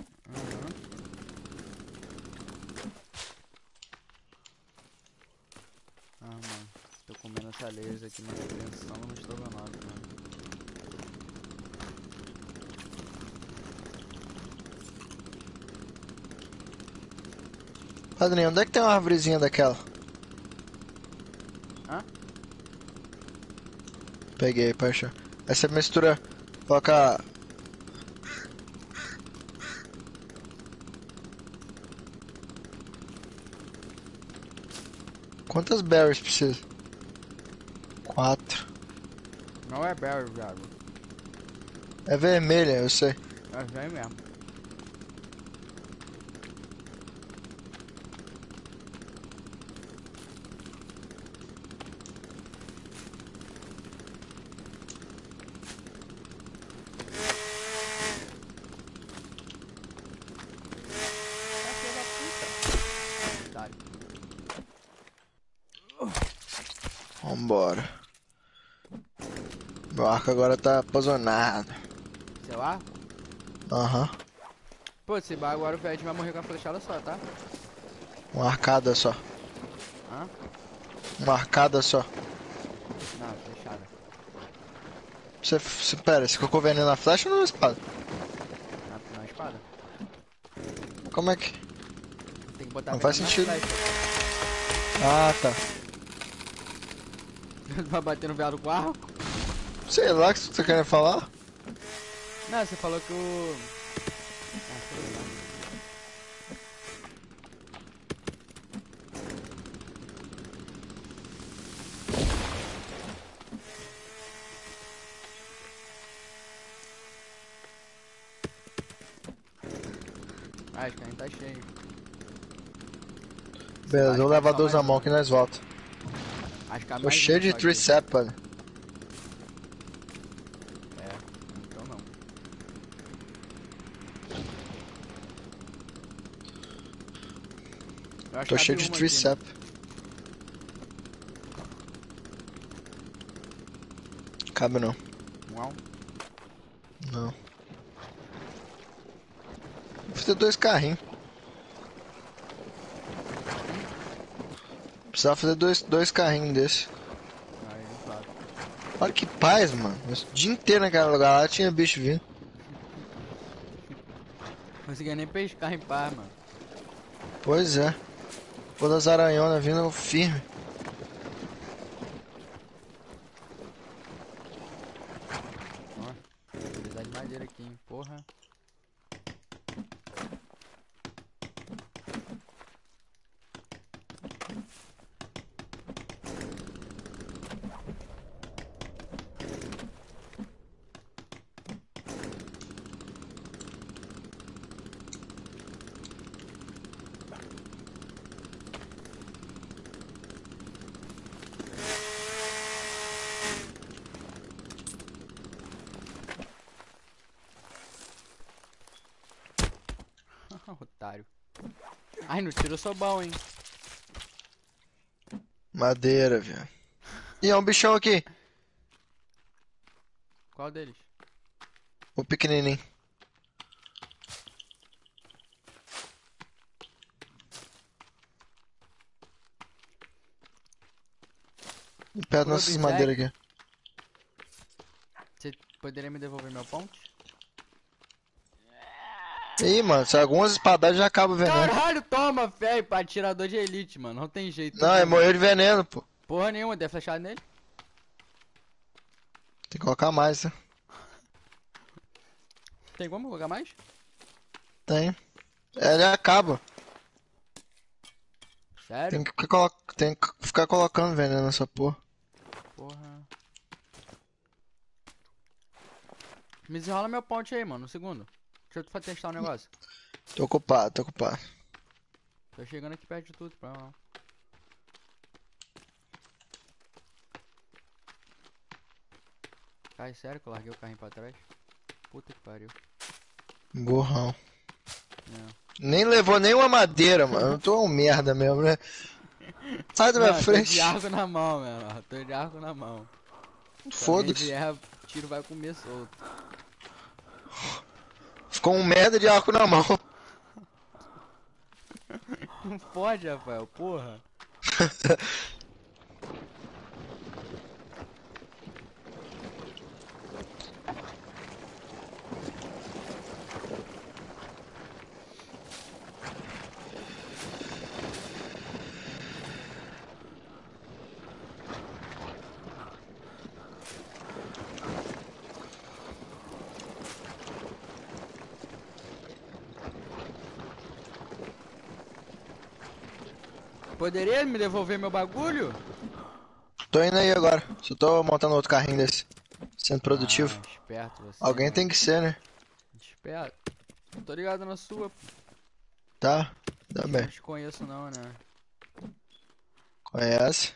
Ah, mano. Tô comendo essa laser aqui, mas pensando no estrogonofe, mano. Padrinho, onde é que tem uma árvorezinha daquela? Hã? Peguei, paixão. Essa mistura. Coloca. Quantas berries precisa? Quatro. Não é berry, viado. É vermelha, eu sei. É vem mesmo. Ah, filha da puta. Otário. Vambora. Meu arco agora tá posicionado. Seu arco? Aham. Pô, se bar agora o Fred vai morrer com a flechada só, tá? Uma arcada só. Hã? Uma arcada só. Não, flechada. Você, você pera, você colocou veneno na flecha ou na espada? Na, na espada. Como é que. Tem que botar Não veneno faz na sentido. flecha. Ah, tá. Vai bater no viado com arco? Sei lá o que você tá querendo falar. Não, você falou que o... Ah, sei lá. Ah, esse carrinho tá cheio. Beleza, vou levar dois na mão que nós volta. Acho que a Tô mais cheio um de só aqui. tricep, mano. É, então não. Eu acho Tô que cheio abre de uma aqui, tricep. Cabe não. mano. Uau. Não. Vou ter dois carrinhos. Precisava fazer dois, dois carrinhos desse. Aí, claro. Olha que paz, mano. O dia inteiro naquele lugar lá tinha bicho vindo. Não conseguia nem pescar em paz, mano. Pois é. Todas as aranhonas vindo firme. Ó, vou precisar de madeira aqui, hein. Porra. Otário. Ai, no tiro eu sou bom, hein? Madeira, velho. Ih, é um bichão aqui. Qual deles? O pequenininho. Perto Por dessas obséquio. madeiras aqui. Você poderia me devolver meu ponte? Ih, mano, se algumas espadadas já acabam o veneno. Caralho, toma, velho, pra atirador de elite, mano. Não tem jeito. Não, ele nenhum. morreu de veneno, pô. Porra nenhuma, deu flechada nele. Tem que colocar mais, né? Tem como colocar mais? Tem. É, ele acaba. Sério? Tem que, ficar colo- tem que ficar colocando veneno nessa porra. Porra. Me desenrola meu ponte aí, mano, um segundo. Deixa eu fa- testar um negócio. Tô ocupado, tô ocupado. Tô chegando aqui perto de tudo, pra lá. Ai, sério que eu larguei o carrinho pra trás? Puta que pariu. Burrão. É. Nem levou nenhuma madeira, mano. Eu tô um merda mesmo, né? Sai da minha Mano, tô de frente. arco na mão, mano. Tô de arco na mão. Se alguém Foda-se. vier, o tiro vai comer solto. Ficou um merda de arco na mão. Não pode, Rafael, porra. Poderia me devolver meu bagulho? Tô indo aí agora. Só tô montando outro carrinho desse. Sendo produtivo. Ah, esperto você. Alguém mano. tem que ser, né? Esperto. Não tô ligado na sua, pô. Tá? Tá Não bem. te conheço não, né? Conhece?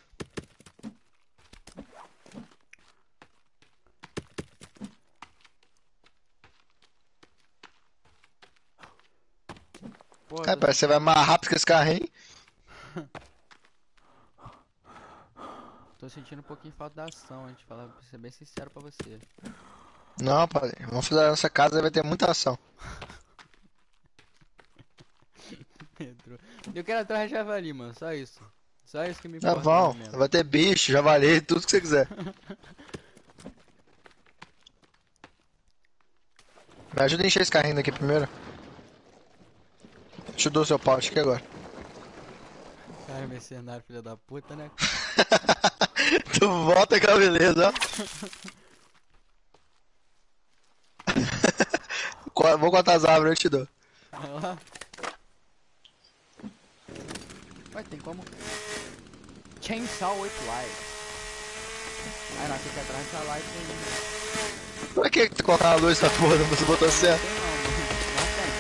Porra, É, tô parece que você vai mais rápido que esse carrinho. Tô sentindo um pouquinho falta da ação, a gente falar, pra ser bem sincero pra você. Não, pai. Vamos fazer a nossa casa, vai ter muita ação. Pedro. Eu quero atrás de javali, mano, só isso. Só isso que me Tá importa bom. mesmo. Vai ter bicho, javali, tudo que você quiser. Me ajuda a encher esse carrinho daqui primeiro. Te dou seu pote aqui agora. Cara, mercenário, filho da puta, né? Tu volta com a beleza, ó. Co- Vou cortar as árvores, eu te dou. Olha lá. Ué, tem como... Chainsaw with light. Ah, não, aqui atrás tá light ainda. Pra que que tu colocar a luz na porra? Você botou Não certo. tem não, mano. Não tem,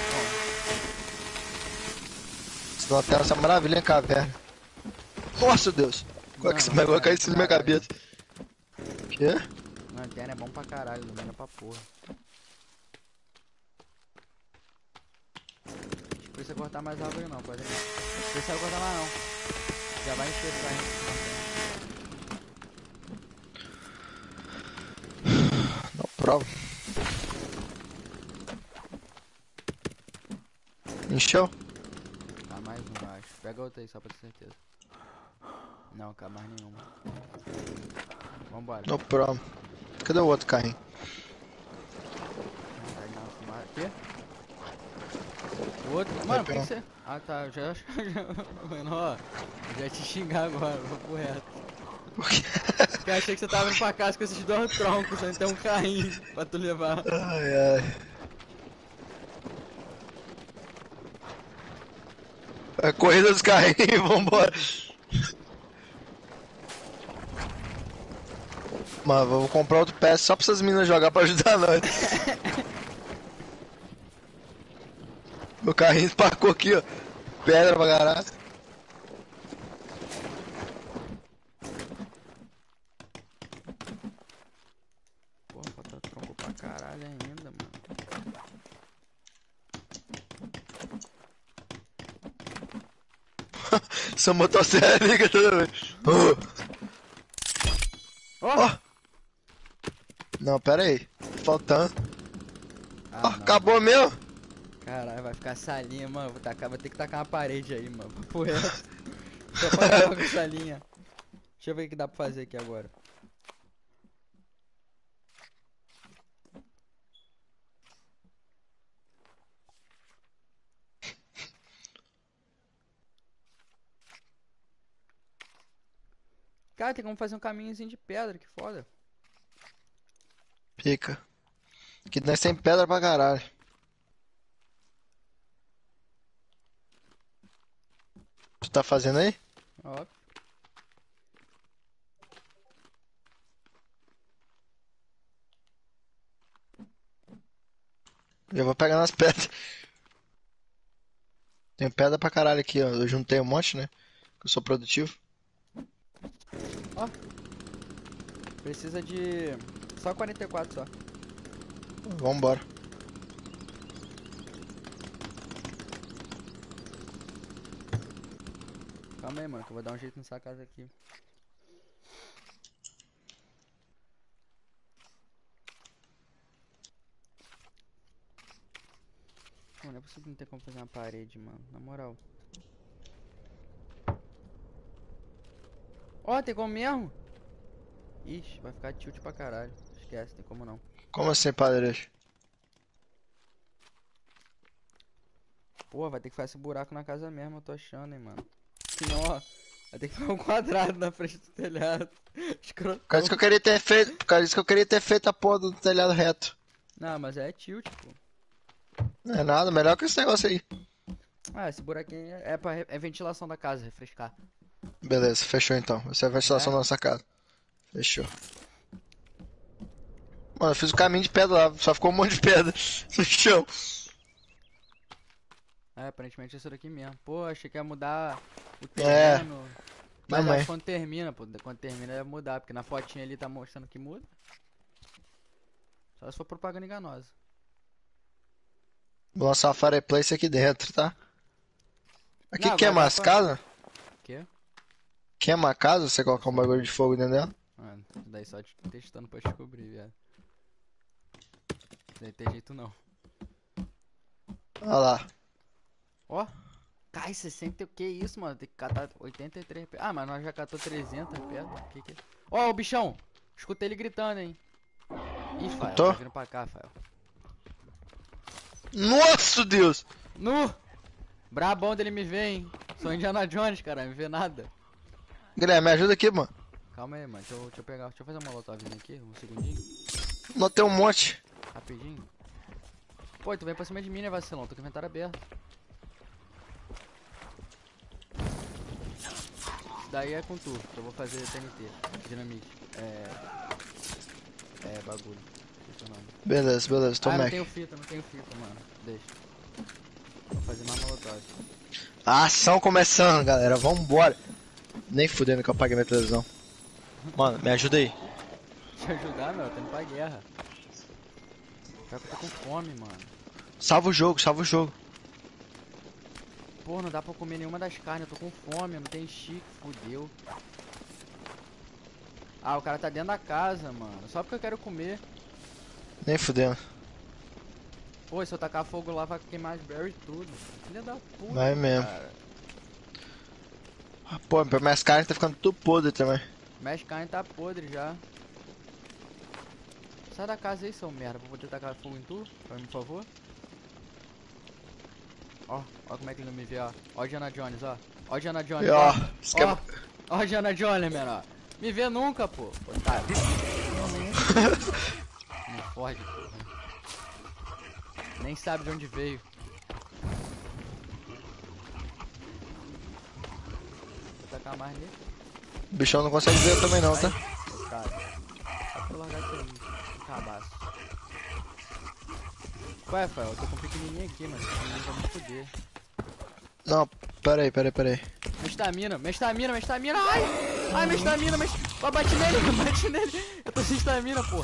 Senão a terra essa maravilha em caverna. Nossa, Deus. Qual é que esse negócio caiu em cima da minha cabeça? Quê? como. Lanterna é bom pra caralho, ilumina pra porra. Não precisa cortar mais árvore não, pode ir. Não precisa cortar mais não. Já vai encher pra gente. Não, prova. Encheu? Tá mais um, eu acho. Pega outra aí só pra ter certeza. Não, cabe mais nenhuma. Vambora. Não, prova. Cadê o outro carrinho? Não, tá aí na fumada. Quê? O outro? Mano, por que pegar. você... Ah tá, eu já... já- Mano, ó. Eu já ia te xingar agora, vou pro reto. Por quê? Porque eu achei que você tava vindo pra casa com esses dois troncos, sem ter um carrinho pra tu levar. Ai, ai. É corrida dos carrinhos, vambora. Mano, vou comprar outro P S só pra essas meninas jogar pra ajudar nós. Meu carrinho empacou aqui, ó. Pedra pra caralho. Porra, falta tronco pra caralho ainda, mano. Sua motosserra liga toda vez. Ó! Ó. Não, pera aí. Faltando. Ah, Ó, não. acabou mesmo? Caralho, vai ficar salinha, mano. Vou, tacar, vou ter que tacar uma parede aí, mano. Papo reto. Deixa eu apagar logo essa linha. Deixa eu ver o que dá pra fazer aqui agora. Cara, tem como fazer um caminhozinho de pedra, que foda. Fica. Que nós tem pedra pra caralho. Tu tá fazendo aí? Ó. Já vou pegar nas pedras. Tem pedra pra caralho aqui, ó. Eu juntei um monte, né? Que eu sou produtivo. Ó. Precisa de... Só quarenta e quatro só. Vambora. Calma aí, mano, que eu vou dar um jeito nessa casa aqui. Mano, não é possível não ter como fazer uma parede, mano. Na moral. Ó, tem como mesmo? Ixi, vai ficar tilt pra caralho. Esquece, tem como não. Como assim, padre? Pô, vai ter que fazer esse buraco na casa mesmo, eu tô achando, hein, mano. Senão, ó, vai ter que ficar um quadrado na frente do telhado. Escrotão. Por causa que eu queria ter feito. Por causa que eu queria ter feito a porra do telhado reto. Não, mas é tilt, pô. Não é nada, melhor que esse negócio aí. Ah, esse buraquinho é pra re- é ventilação da casa, refrescar. Beleza, fechou então. Essa é a ventilação É? da nossa casa. Fechou. Mano, eu fiz o caminho de pedra lá, só ficou um monte de pedra no chão. É, aparentemente é isso daqui mesmo. Pô, achei que ia mudar o É, terreno. Mas também. acho que quando termina, pô. Quando termina ia mudar, porque na fotinha ali tá mostrando que muda. Só se for propaganda enganosa. Vou lançar uma fireplace aqui dentro, tá? Aqui Não, agora queima dá as pra... casas? Quê? Queima a casa, você colocar um bagulho de fogo dentro dela? Mano, isso daí só te- testando pra descobrir, viado. Isso daí tem jeito não. Olha lá. Ó. Cai sessenta, o que é isso, mano? Tem que catar oitenta e três pedras. Ah, mas nós já catou trezentas pedras. Que que é? Ó, o bichão. Escutei ele gritando, hein. Ih, Fael, Tô? tá vindo pra cá, Fael. Nossa, Deus! Nu! Brabão dele me ver, hein. Sou Indiana Jones, cara, me vê nada. Guilherme, me ajuda aqui, mano. Calma aí, mano. Deixa eu, deixa eu pegar. Deixa eu fazer uma molotovzinha aqui, um segundinho. Notei um monte. Rapidinho. Pô, tu vem pra cima de mim, né, vacilão? Tô com o inventário aberto. Isso daí é com tu, que eu vou fazer T N T. Dinamite. É. É, bagulho. Esqueci o nome. Beleza, beleza, tô Ah, não Mac. tenho fita, não tenho fita, mano. Deixa. Vou fazer mais molotov. A ação começando, galera. Vambora. Nem fudendo que eu apaguei minha televisão. Mano, me ajuda aí. Te ajudar, meu, eu tô indo pra guerra. Pior que eu tô com fome, mano. Salva o jogo, salva o jogo. Pô, não dá pra comer nenhuma das carnes, eu tô com fome, não tem chique, fudeu. Ah, o cara tá dentro da casa, mano. Só porque eu quero comer. Nem fudendo. Pô, se eu tacar fogo lá vai queimar as berries e tudo. Filha da puta, Vai mesmo. cara. Pô, minhas carnes tá ficando tudo podre também. Mexe carne tá podre já. Sai da casa aí, seu merda, pra poder tacar fogo em tu, pra mim, por favor. Ó, ó como é que ele não me vê, ó. Ó o Diana Jones, ó. Ó o Diana Jones, E, ó. ó, esquema... Ó, ó o Diana Jones, menor. Me vê nunca, pô. Pô, tá. Não fode, porra. Nem sabe de onde veio. Vou tacar mais nele. O bichão não consegue ver eu também não, tá? Cara, só pra largar isso aí. Um cabaço. Ué, Fael, eu tô com um pequenininho aqui, mano. Esse pequenininho vai me fuder. Não, pera aí, pera aí, pera aí. Minha estamina, minha estamina, minha estamina. Ai! Ai, minha estamina, minha... Ó, bate nele, bate nele. Eu tô sem estamina, porra.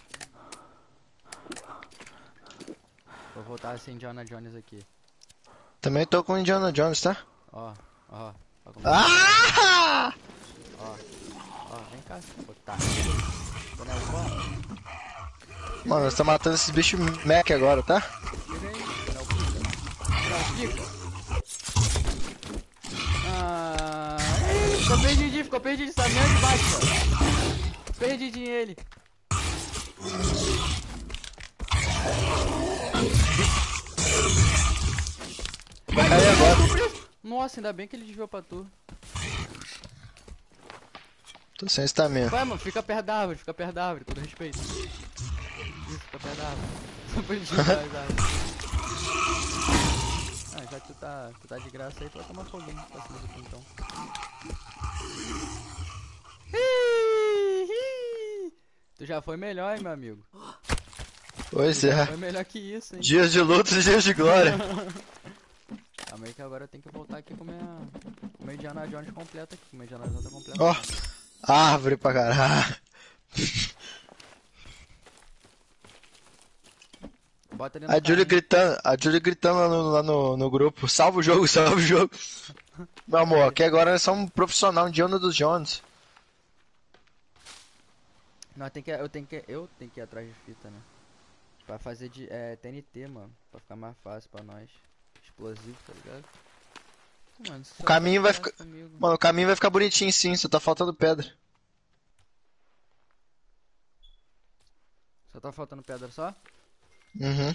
Vou voltar a ser Indiana Jones aqui. Também tô com o Indiana Jones, tá? Ó, ó. Ó, como- Ah! ó, ó, vem cá, otário. Tô na bola. Mano, nós estamos matando esses bichos Mac agora, tá? Chega aí, não pica. Não pica. Ah, ei, ficou perdidinho, ficou perdidinho, sabe mesmo de baixo, ó. Perdidinho ele. Vai cair agora. Nossa, ainda bem que ele desviou pra tu. Tô sem estamina. Vai, mano, fica perto da árvore, fica perto da árvore, com todo respeito. Isso, fica perto da árvore. Só pra gente jogar as árvores. Ah, já que tu tá, tu tá de graça aí, tu vai tomar foguinho pra cima do então. Tu já foi melhor, hein, meu amigo? Pois Tu já é. foi melhor que isso, hein? Dias de luta e dias de glória. Calma aí que agora eu tenho que voltar aqui com minha... com o meu Indiana Jones completo aqui, com o meu Indiana Jones tá completo. Ó, árvore pra caralho. Bota ali no A Julie carrinho. gritando, a Julie gritando lá no, lá no, no grupo, salva o jogo, salva o jogo. Meu amor, aqui agora nós somos um profissional de Indiana dos Jones. Não, tem que, eu tenho que, eu tenho que ir atrás de fita, né? Pra fazer de é, T N T, mano. Pra ficar mais fácil pra nós. Explosivo, tá ligado? Mano, O caminho vai ficar, mano, o caminho vai ficar bonitinho sim, só tá faltando pedra. Só tá faltando pedra só? Uhum.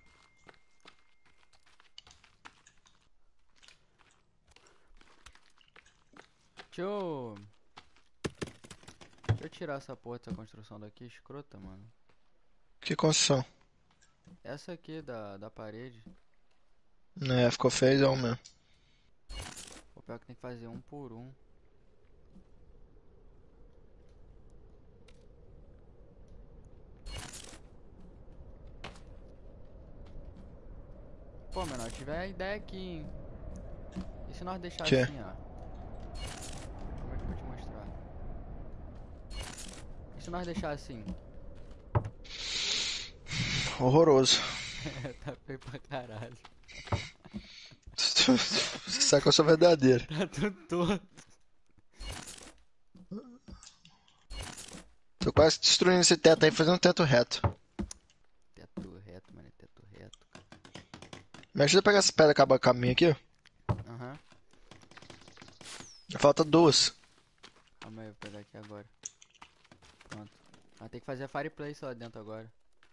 Deixa eu... Deixa eu tirar essa porra dessa construção daqui, escrota, mano. Que construção? Essa aqui da, da parede. É, ficou feio mesmo. O pior que tem que fazer um por um. Pô, menor, tive a ideia aqui, hein? E se nós deixar Que? assim, ó? Como é que eu vou te mostrar? E se nós deixar assim? Horroroso. Tá feio pra caralho. Você sabe que eu sou verdadeiro. Tá tudo torto. Tô quase destruindo esse teto aí, fazendo um teto reto. Teto reto, mano, teto reto. Me ajuda a pegar essa pedra que acaba o caminho aqui, ó. Aham. Falta duas. Calma aí, eu vou pegar aqui agora. Pronto. Vai ter que fazer a fireplace lá dentro agora.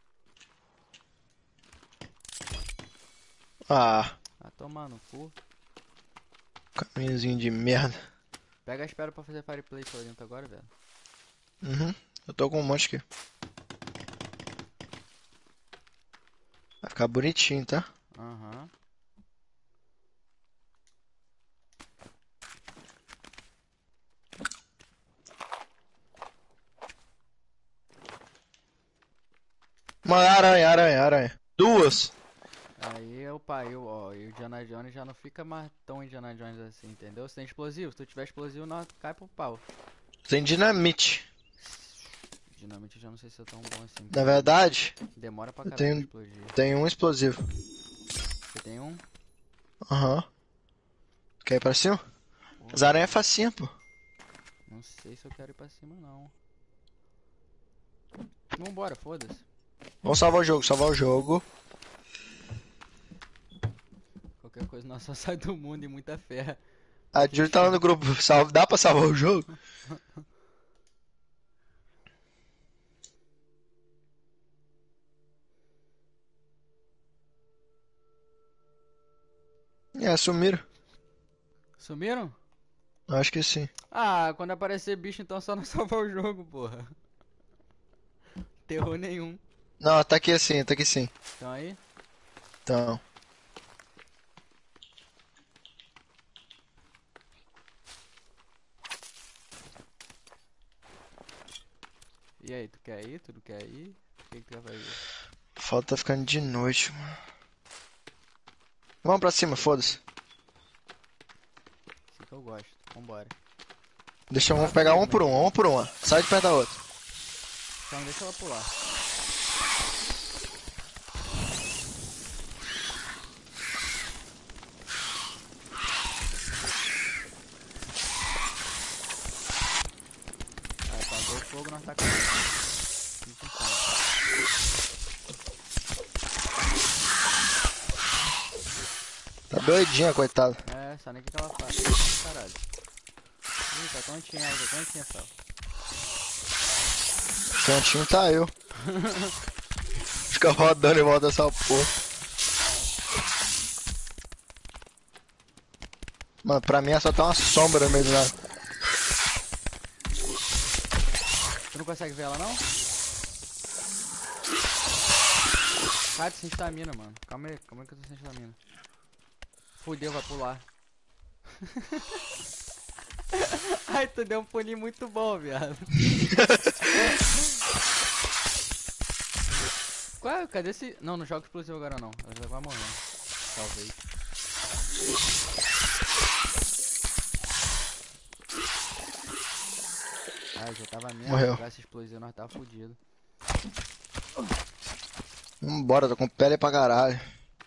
Ah, Ah, tomar no cu. caminhozinho de merda. Pega as pedras pra fazer fireplace lá dentro agora, velho. Uhum. Eu tô com um monte aqui. Vai ficar bonitinho, tá? Aham. Uma aranha, aranha, aranha. Duas. Aí o pai, eu, ó, e o Indiana Jones já não fica mais tão Indiana Jones assim, entendeu? Se tem explosivo, se tu tiver explosivo, não cai pro pau. Tem dinamite. Dinamite eu já não sei se é tão bom assim. Na verdade, Demora pra eu caralho tenho- pra explodir. tem um explosivo. Você tem um? Aham. Quer ir pra cima? Pô, As aranhas é facinho, pô. não sei se eu quero ir pra cima, não. Vambora, foda-se. Vamos salvar o jogo, salvar o jogo. Qualquer coisa nós só sai do mundo e muita fé. A Julie tá lá no grupo. Salva, dá pra salvar o jogo? É, sumiram. Sumiram? Acho que sim. Ah, quando aparecer bicho, então só não salvar o jogo, porra. Terror nenhum. Não, tá aqui sim, tá aqui sim. Então aí, Então. e aí, tu quer ir? Tu não quer ir? O que, que tu quer fazer? Falta ficando de noite, mano. Vamos pra cima, foda-se. Assim que eu gosto. Vambora. Deixa eu vamos pegar um por um, um por um. Sai de perto da outra. Então deixa ela pular. nós tá caindo. Muito insano. Tá doidinha, coitado. É, sabe nem o que que ela faz. Caralho. Ih, tá tontinha ela, tá tontinha, Fel. Cantinho tá eu. Fica rodando em volta dessa porra. Mano, pra mim é só tá uma sombra no meio do nada. Tu não consegue ver ela, não? Cara, tu sem estamina, mano. Calma aí, calma aí que eu tô sem estamina. Fudeu, vai pular. Ai, tu deu um pulinho muito bom, viado. Qual é? Cadê esse... Não, não joga explosivo agora não. Ela já vai morrer. Talvez. Ai, já tava mesmo. Morreu. Jogar esse explosivo, nós tava fudido. Vambora, tô com pele pra caralho.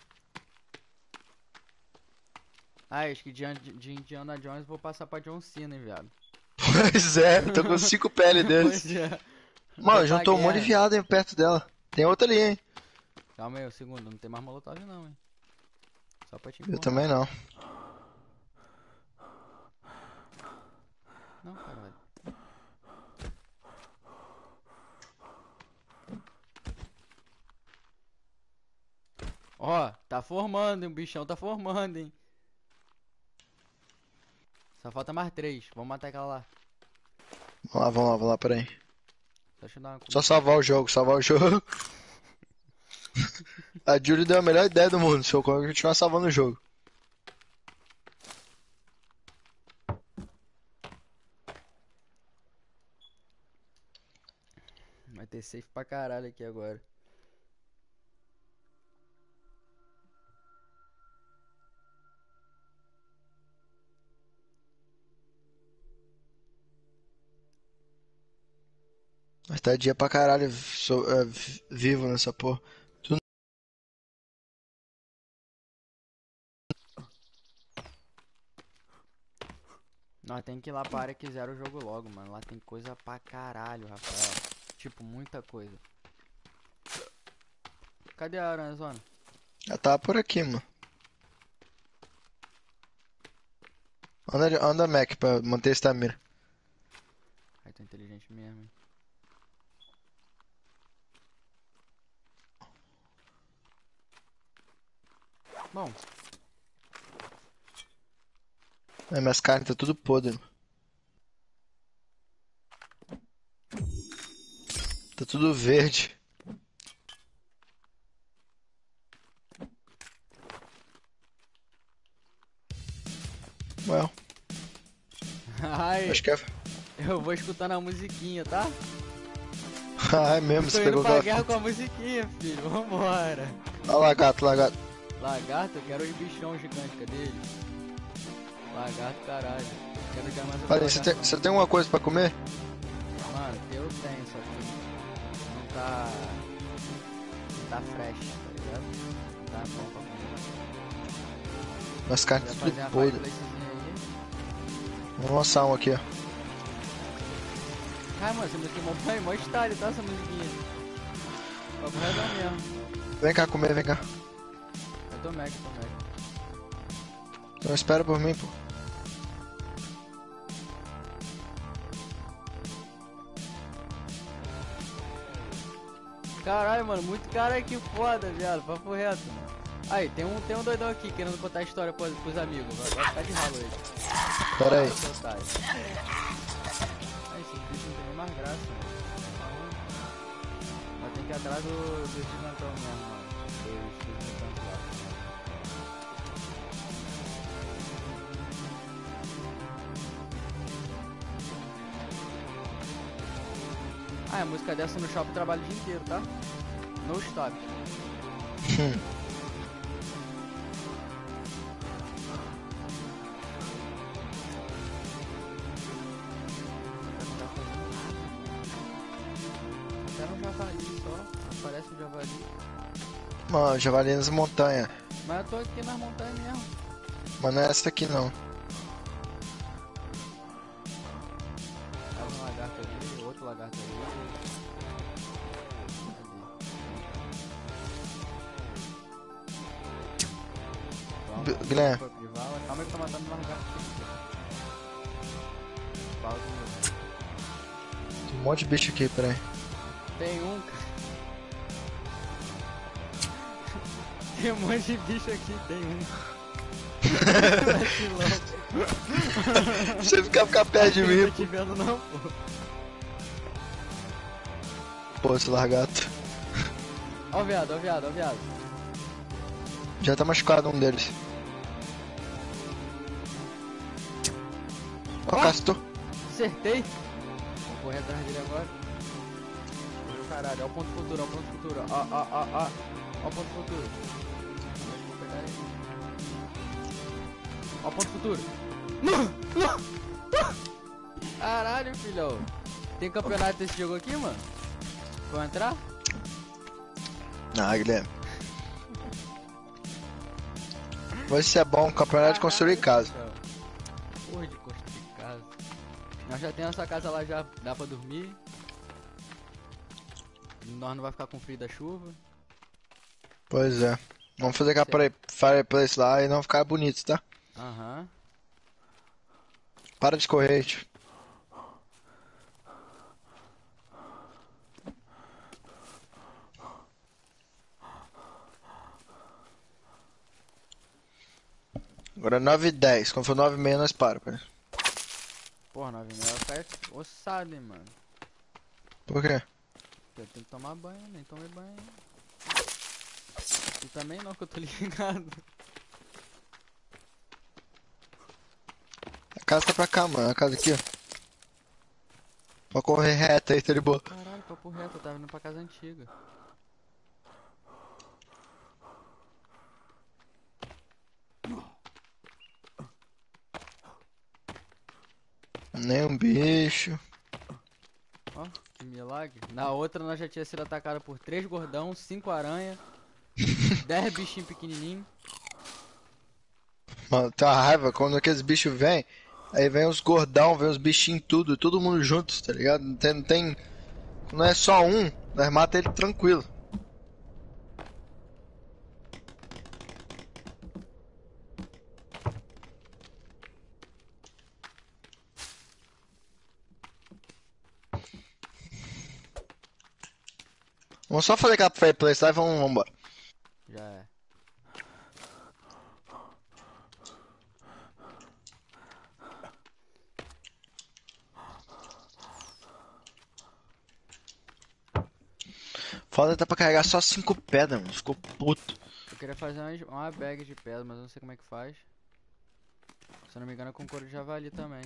Ah, acho que de, de Indiana Jones vou passar pra John Cena, hein, viado. Pois é, tô com cinco peles deles. Pois é. Mano, Vai pra juntou um monte de guerra. viado aí perto dela. Tem outra ali, hein? Calma aí, o segundo. Não tem mais molotov não, hein. Só pra te Eu informar. também não. Não, caralho. Ó, tá formando, hein? O bichão tá formando, hein? Só falta mais três. Vamos matar aquela lá. Vamos lá, vamos lá, vamos lá, peraí. Deixa eu dar uma... Só salvar o jogo, salvar o jogo. A Julie deu a melhor ideia do mundo, se eu continuar salvando o jogo. Vai ter safe pra caralho aqui agora. Mas tá dia pra caralho sou, é, vi- vivo nessa porra. Tu- Nós tem que ir lá pra área que zera o jogo logo, mano. Lá tem coisa pra caralho, Rafael. Tipo, muita coisa. Cadê a aranha zona? Já tava por aqui, mano. Anda, anda Mac pra manter a estamina. Ai, tô inteligente mesmo, hein. Bom, É, minhas carnes tá tudo podre, mano. Tá tudo verde. Well, ai, acho que é. eu vou escutando a musiquinha, tá? Ah, é mesmo, Tô você indo pegou pra aquela. guerra com a musiquinha, filho. Vambora. Olha lá, gato, lá, gato. Lagarto, eu quero os bichão gigante, cadê ele? Lagarto, caralho. Quero já mais um Olha, você tem, você tem alguma coisa pra comer? Mano, eu tenho, só que não tá... Não tá fresh, tá ligado? Não tá bom pra comer. Minhas Vai carnes fazer tudo a podre. fireplacezinha aí. Vamos lançar um aqui, ó. Ai, mano, essa musiquinha é mó, mó style, tá? Essa musiquinha. Papo redão mesmo. Vem cá comer, vem cá. Eu tô Mac, eu tô Mac. Então espera por mim, pô. Caralho, mano, muito cara aqui foda, viado. Papo reto, mano. Aí, tem um, tem um doidão aqui querendo contar a história pros, pros amigos. Vai, vai ficar de ralo aí. Pera aí. Seu otário. Ai, esses bichos não tem nem mais graça, mano. Mas tem que ir atrás do, do gigantão mesmo, mano. Dos, dos gigantes lá. Ah, a música dessa no shopping trabalha o dia inteiro, tá? No stop. Hum. Até no javali só. Aparece o javali. Mano, javali nas montanhas. Mas eu tô aqui nas montanhas mesmo. Mas não é essa aqui não. Tava um lagarto ali, outro lagarto ali. Guilherme. Pouco de vala. Calma que eu tô matando o largato aqui. Pausa mesmo. Tem um monte de bicho aqui, peraí. Tem um, cara. Tem um monte de bicho aqui, tem um. Você fica ficar perto de mim, Não tô te vendo não, pô. pô, esse largato. Ó o viado, ó o viado, ó o viado. Já tá machucado um deles. Ó, Ah! castor. Acertei. Vou correr atrás dele agora. Caralho, ó o ponto futuro, ó o ponto futuro. Ó, ó, ó, ó. Ó o ponto futuro. Vou pegar ele. Ó o ponto futuro. Não, não. Caralho, filhão. Tem campeonato desse jogo aqui, mano? Vou entrar? Ah, Guilherme. Vai ser bom, campeonato de construir casa. Filhão. Porra de construir casa. Nós já temos essa casa lá, já dá pra dormir. Nós não vai ficar com frio da chuva. Pois é. Vamos fazer aquela play- fireplace lá e não ficar bonito, tá? Aham. Para de correr, tio. Agora é nove e dez. Quando for nove e meia nós para, cara. Porra, nove e meia vai ficar ossado, hein, mano. Por quê? Eu tenho que tomar banho, nem tomei banho. E também não, que eu tô ligado. A casa tá pra cá, mano. A casa aqui, ó. Pode correr reto aí, tá de boa. Caralho, papo reto, eu tava indo pra casa antiga. Nem um bicho. Ó, que milagre. Na outra nós já tinha sido atacado por três gordão, cinco aranha, dez bichinhos pequenininhos. Mano, tem uma raiva quando aqueles bichos vêm. Aí vem os gordão, vem os bichinhos tudo, todo mundo juntos, tá ligado? Não tem, não tem. Não é só um, nós mata ele tranquilo. Vamos só fazer aquela fireplace lá e vamos, vamos embora. Já é. Foda até pra carregar só cinco pedras, mano. Ficou puto. Eu queria fazer uma, uma bag de pedra, mas eu não sei como é que faz. Se eu não me engano é com couro de javali também.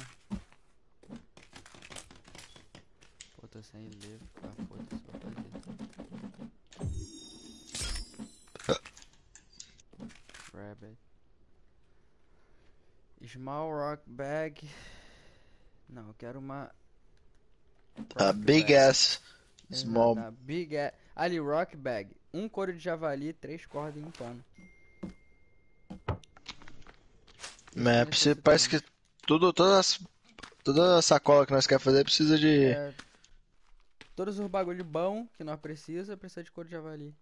Pô, tô sem livro, cara. Foda-se, vou fazer. Rabbit. Small rock bag. Não, eu quero uma. A rock big bag. ass small. Exato, big a... Ali, rock bag. Um couro de javali, três cordas e um pano. É, precisa, parece que tudo, todas, toda a sacola que nós queremos fazer precisa de. É, todos os bagulho bom que nós precisa, precisa de couro de javali.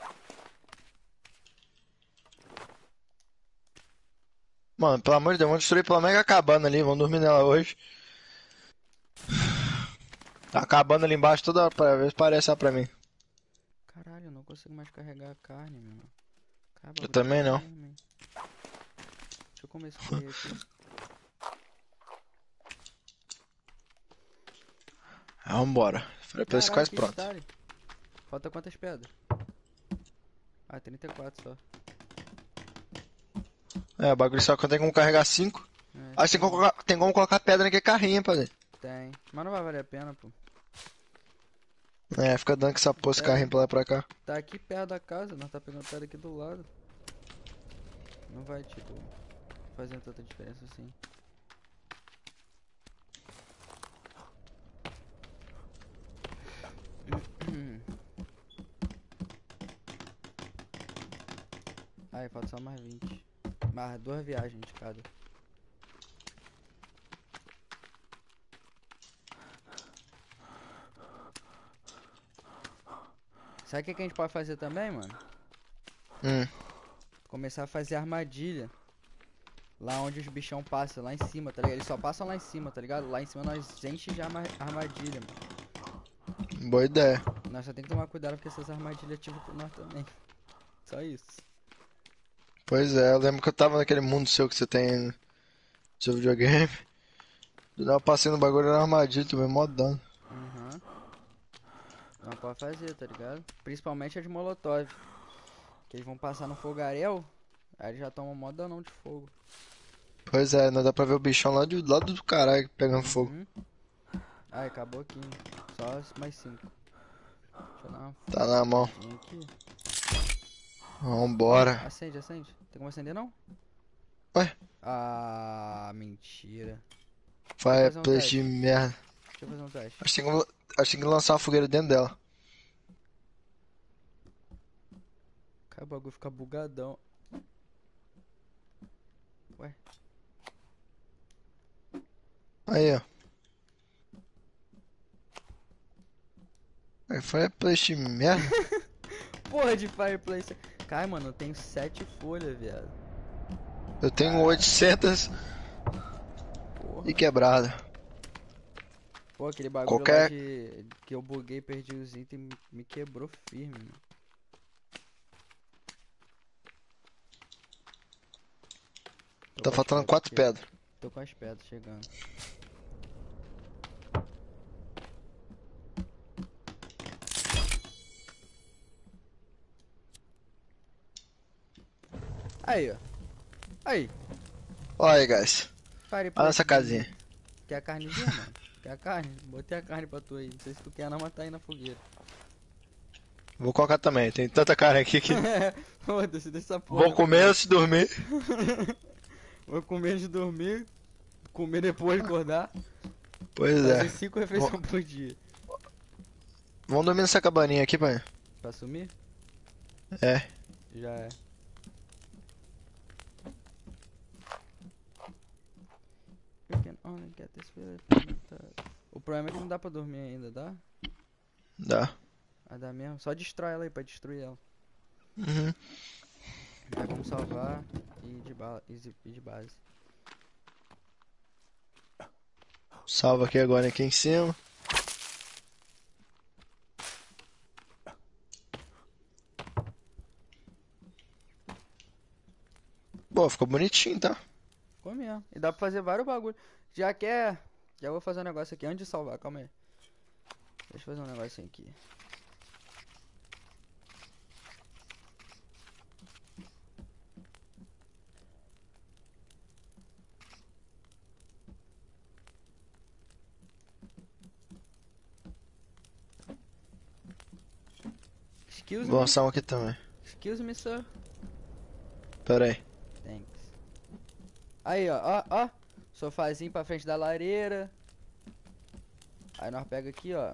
Mano, pelo amor de Deus, vamos destruir pela mega cabana ali, vamos dormir nela hoje. Tá acabando ali embaixo toda pra ver se parece só pra mim. Caralho, eu não consigo mais carregar a carne, mano. Cara, Eu bagulho também não. firme. Deixa eu comer esse correio aqui. Ah, vambora. Fireplace quase que pronto. detalhe. Falta quantas pedras? Ah, trinta e quatro só. É, o bagulho só que eu tenho como carregar cinco. É, Acho que tem como, colocar- tem como colocar pedra naquele carrinho, padre. tem. Mas não vai valer a pena, pô. É, fica dando que essa porra esse É. carrinho pra lá e pra cá. Tá aqui perto da casa, nós tá pegando pedra aqui do lado. Não vai, tipo, fazer tanta diferença assim. Aí, falta só mais vinte. Mais duas viagens de cada. Sabe o que que a gente pode fazer também, mano? Hum. Começar a fazer armadilha. Lá onde os bichão passam, lá em cima, tá ligado? Eles só passam lá em cima, tá ligado? Lá em cima nós enche de arma- armadilha, mano. Boa ideia. Nós só tem que tomar cuidado porque essas armadilhas ativam por nós também. Só isso. Pois é, eu lembro que eu tava naquele mundo seu que você tem no seu videogame. Eu passei no bagulho, era uma armadilha, tomei mó dano. Uhum. Não pode fazer, tá ligado? Principalmente a de Molotov. Que eles vão passar no fogaréu, aí eles já tomam mó danão de fogo. Pois é, não dá pra ver o bichão lá do lado do caralho pegando fogo. Uhum. Ai, acabou aqui. Só mais cinco. Deixa eu dar uma Tá na mão. fudinha aqui. Vambora. Acende, acende. Tem como acender não? Ué, Ah, mentira. vai fazer um place de teste. merda. Deixa eu fazer um teste. Acho que tem que, acho que tem que lançar uma fogueira dentro dela. Cara, o bagulho fica bugadão. Ué. Aí, ó. Aí foi place de merda. Porra de fireplace. Cara, mano, eu tenho sete folhas, viado. Eu tenho oitocentas Porra. e quebrada. Pô, aquele bagulho Qualquer- lá de... que eu buguei, perdi os itens, me- me quebrou firme, mano. Tô Tá com as faltando pedras quatro aqui. pedras. Tô com as pedras chegando. Aí, ó. Aí. Olha aí, guys. Pare Olha essa casinha. Quer a carnezinha, mano? Quer a carne? Botei a carne pra tu aí. Não sei se tu quer não, mas tá aí na fogueira. Vou colocar também. Tem tanta carne aqui que Foda-se, deixa essa porra. vou comer antes de dormir. Vou comer antes de dormir. Comer depois de acordar. Pois Fazer é. cinco refeições por dia. Vamos dormir nessa cabaninha aqui, pai. Pra sumir? É. Já é. You can only get this feeling from the touch. O problema é que não dá pra dormir ainda, dá? Dá. Ah, dá mesmo. Só destrói ela aí pra destruir ela. Uhum. Aí vamos salvar e de, ba e de- e de base. Salva aqui agora aqui em cima. Pô, ficou bonitinho, tá? Ficou mesmo. E dá pra fazer vários bagulhos. Já quer. Já vou fazer um negócio aqui antes de salvar, calma aí. Deixa eu fazer um negocinho aqui. Excuse Vou me. lançar um aqui também. Excuse me, sir. Pera aí. Thanks. Aí, ó, ó, ó. Sofazinho pra frente da lareira. Aí nós pega aqui, ó.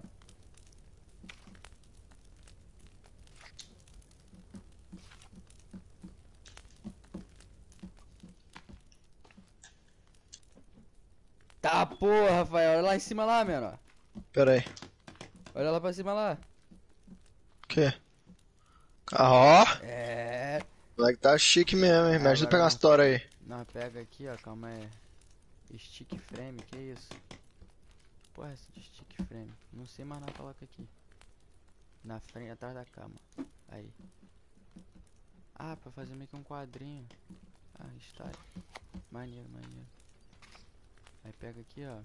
Tá, porra, Rafael. Olha lá em cima lá, menor. Pera aí. Olha lá pra cima lá. O quê? Ah, ó. É. O moleque tá chique mesmo, hein? Me ajuda a pegar uma história aí. Nós pega aqui, ó. Calma aí. Stick frame, que isso? Porra, essa de stick frame. Não sei mais nada, coloca aqui. Na frente, atrás da cama. Aí. Ah, pra fazer meio que um quadrinho. Ah, está. Maneiro, maneiro. Aí pega aqui, ó.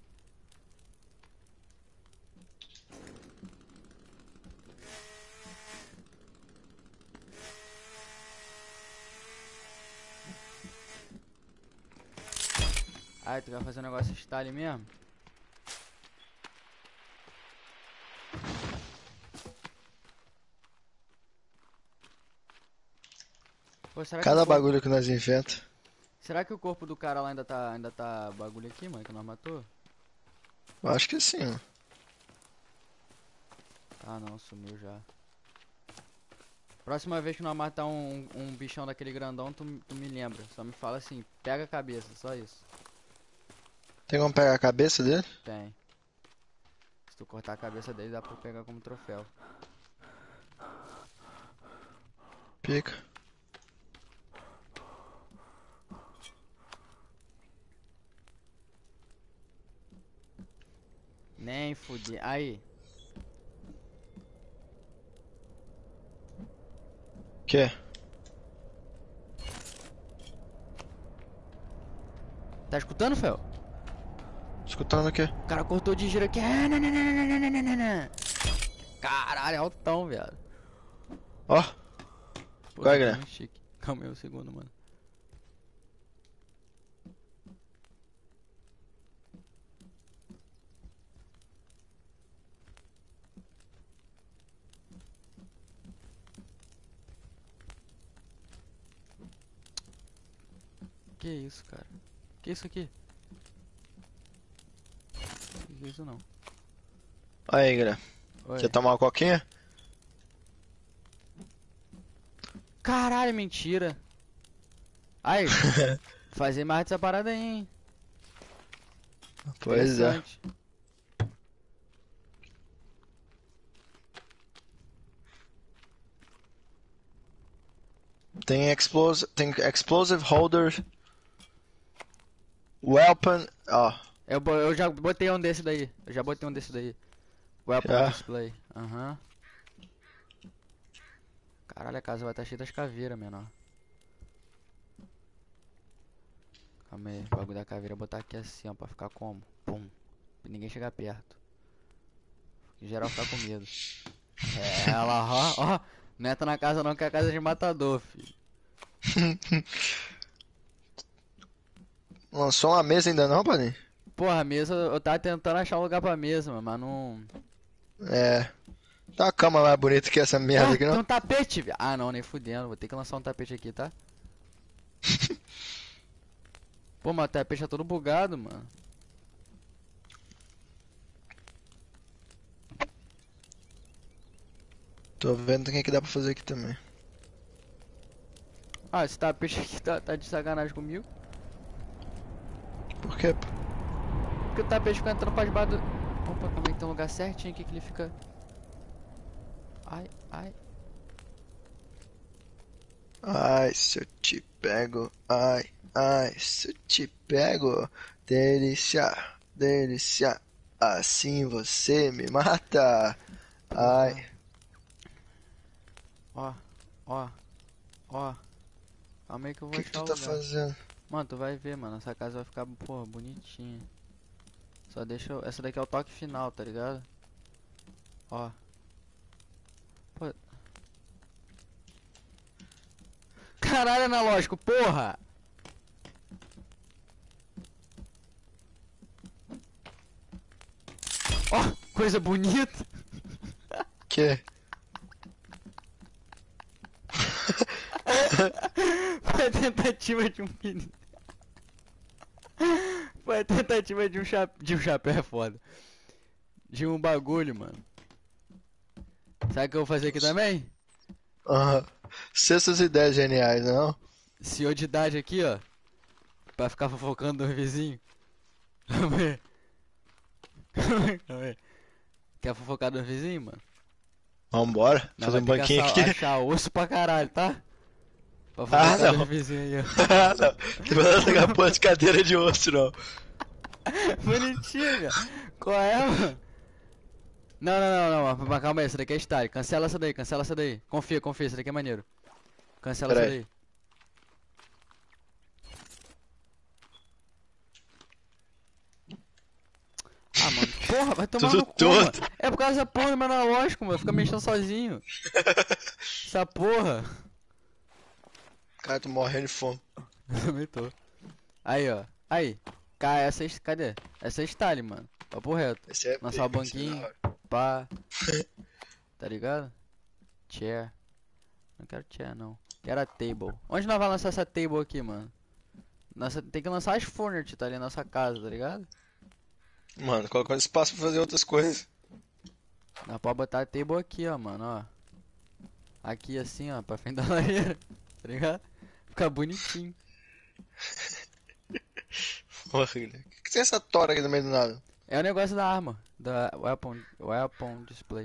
Aí, tu vai fazer um negócio style mesmo? Pô, será que Cada o corpo... bagulho que nós inventa. Será que o corpo do cara lá ainda tá, ainda tá bagulho aqui, mano, que nós matou? Eu acho que sim, mano. Ah, não, sumiu já. Próxima vez que nós matar um, um, um bichão daquele grandão, tu, tu me lembra. Só me fala assim, pega a cabeça, só isso. Tem como pegar a cabeça dele? Tem. Se tu cortar a cabeça dele, dá pra pegar como troféu. Pica. Nem fuder. Aí. Que? Tá escutando, Fel? Escutando o quê? O cara cortou de giro aqui. Ah, não, não, não, não, não, não, não, não. Caralho, altão, viado. Ó. Pô, Qual é, tá Guilherme? muito chique. Calma aí um segundo, mano. Que isso, cara? Que isso aqui? Que isso não? Aí, Guilherme. Oi. Quer tomar uma coquinha? Caralho, mentira. Aí, fazer mais dessa parada aí, hein? Pois é. Interessante. Tem explosive, tem explosive holder, weapon, ó. Eu, bo- eu já botei um desse daí. Eu já botei um desse daí. Weapon Já? display. Aham. Caralho, a casa vai estar cheia das caveiras, menor. Calma aí, o bagulho da caveira eu vou botar aqui assim, ó, pra ficar como? Pum. Pra ninguém chegar perto. Em geral ficar com medo. É, ela, ó, ó. Não entra na casa não, que é a casa de matador, filho. Lançou uma mesa ainda não, Paninho? Porra, a mesa, eu tava tentando achar um lugar pra mesa, mano, mas não... É. Tá uma cama mais bonita que essa merda Ah, aqui, tem não? um tapete, velho. Ah, não, nem fudendo. Vou ter que lançar um tapete aqui, tá? Pô, mas o tapete tá todo bugado, mano. Tô vendo o que é que dá pra fazer aqui também. Ah, esse tapete aqui tá, tá de sacanagem comigo. Por quê? Pô? Porque o tapete fica entrando pra debaixo do... Opa, como é que tem um lugar certinho aqui que ele fica... Ai, ai. Ai, se eu te pego, ai, ai, se eu te pego, delícia, delícia, assim você me mata. Ai, Ó, ó, ó. Calma aí que eu o vou que que achar tu o tá lugar. fazendo? Mano, tu vai ver, mano. Essa casa vai ficar, porra, bonitinha. Só deixa eu... Essa daqui é o toque final, tá ligado? Ó. Pô. Caralho, analógico, porra! Ó, coisa bonita! Que? Foi a tentativa de um menino. Foi a tentativa de um chapéu. De um chapéu é foda. De um bagulho, mano. Sabe o que eu vou fazer aqui também? Aham. Sextas ideias geniais, não? Senhor de idade aqui, ó. Pra ficar fofocando no vizinho. Calma aí. Calma aí, calma aí. Quer fofocar no vizinho, mano? Vambora, Nós fazer um vai ter que banquinho achar, aqui. achar osso pra caralho, tá? Pra Ah, fofocar não. no vizinho aí, ó. Ah, não. Não vai pegar porra de cadeira de osso, não. Bonitinho, velho. Qual é, mano? Não, não, não, não, mas calma aí, essa daqui é style. Cancela essa daí, cancela essa daí. Confia, confia, essa daqui é maneiro. Cancela Pera essa aí. daí. Ah, mano, porra, vai tomar Tudo no cu, mano. torto. É por causa dessa porra do meu analógico, mano. Fica mexendo sozinho. Essa porra. Cara, tô morrendo de fome. Também tô. Aí, ó. Aí. Cara, essa é... Cadê? Essa é style, mano. Papo reto. Esse é Lançar o pica, esse é banquinho. da hora. Pá. Tá ligado? Chair. Não quero chair, não. Quero a table. Onde nós vamos lançar essa table aqui, mano? Nossa, tem que lançar as furniture, tá ali na nossa casa, tá ligado? Mano, colocando espaço pra fazer outras coisas. Nós pode botar a table aqui, ó, mano, ó. Aqui assim, ó, pra frente da lareira. Tá ligado? Fica bonitinho. Porra, Guilherme. O que que tem essa tora aqui no meio do nada? É o negócio da arma. Da weapon, weapon display.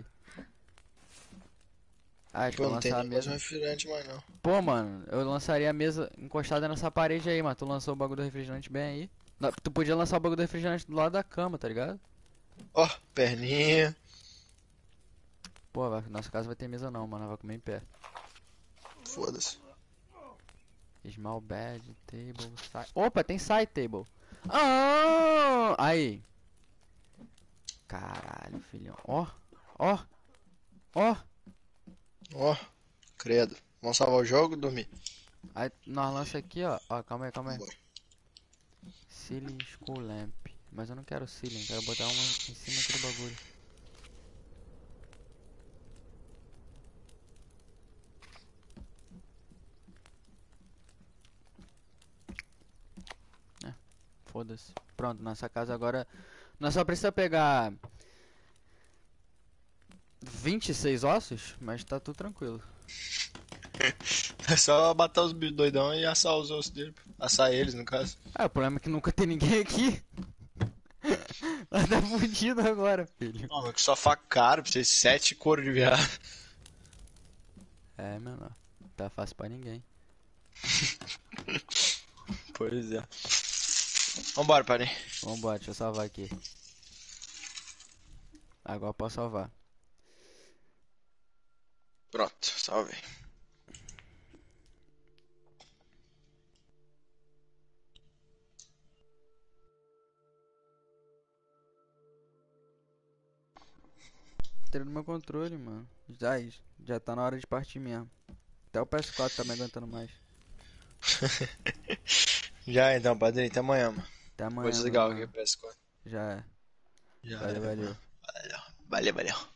Ah, acho que Pô, eu vou não tem lançar a nem mais um mesa. refrigerante mais não. Pô, mano, eu lançaria a mesa encostada nessa parede aí, mano. Tu lançou o bagulho do refrigerante bem aí. Não, tu podia lançar o bagulho do refrigerante do lado da cama, tá ligado? Ó, perninha. Pô, vai- nossa casa vai ter mesa não, mano. Vai comer em pé. Foda-se. Small bed, table, side. Opa, tem side table. Ah! Aí. Caralho, filhão. Ó, ó, ó. Ó, credo. Vamos salvar o jogo e dormir. Aí nós lança aqui, ó. Ó, calma aí, calma aí. Bora. Ceiling School Lamp. Mas eu não quero ceiling, quero botar uma em cima aqui do bagulho. É, foda-se. Pronto, nossa casa agora. Nós só precisa pegar vinte e seis ossos, mas tá tudo tranquilo. É só matar os bichos doidão e assar os ossos dele. Assar eles, no caso. Ah, o problema é que nunca tem ninguém aqui. Nós tá fudido agora, filho. Ó, que só faca caro, precisa de sete couro de viado. É, menor. Tá fácil pra ninguém. Pois é. Vambora, parem. Vambora, deixa eu salvar aqui. Agora eu posso salvar. Pronto, salve. Tirando meu controle, mano. Já, já tá na hora de partir mesmo. Até o P S quatro tá me aguentando mais. Já então, padrinho, até amanhã, mano. Até amanhã. Vou desligar mano. aqui o P S quatro. Já é. Já Valeu, é, valeu. mano. Valeu, valeu, valeu.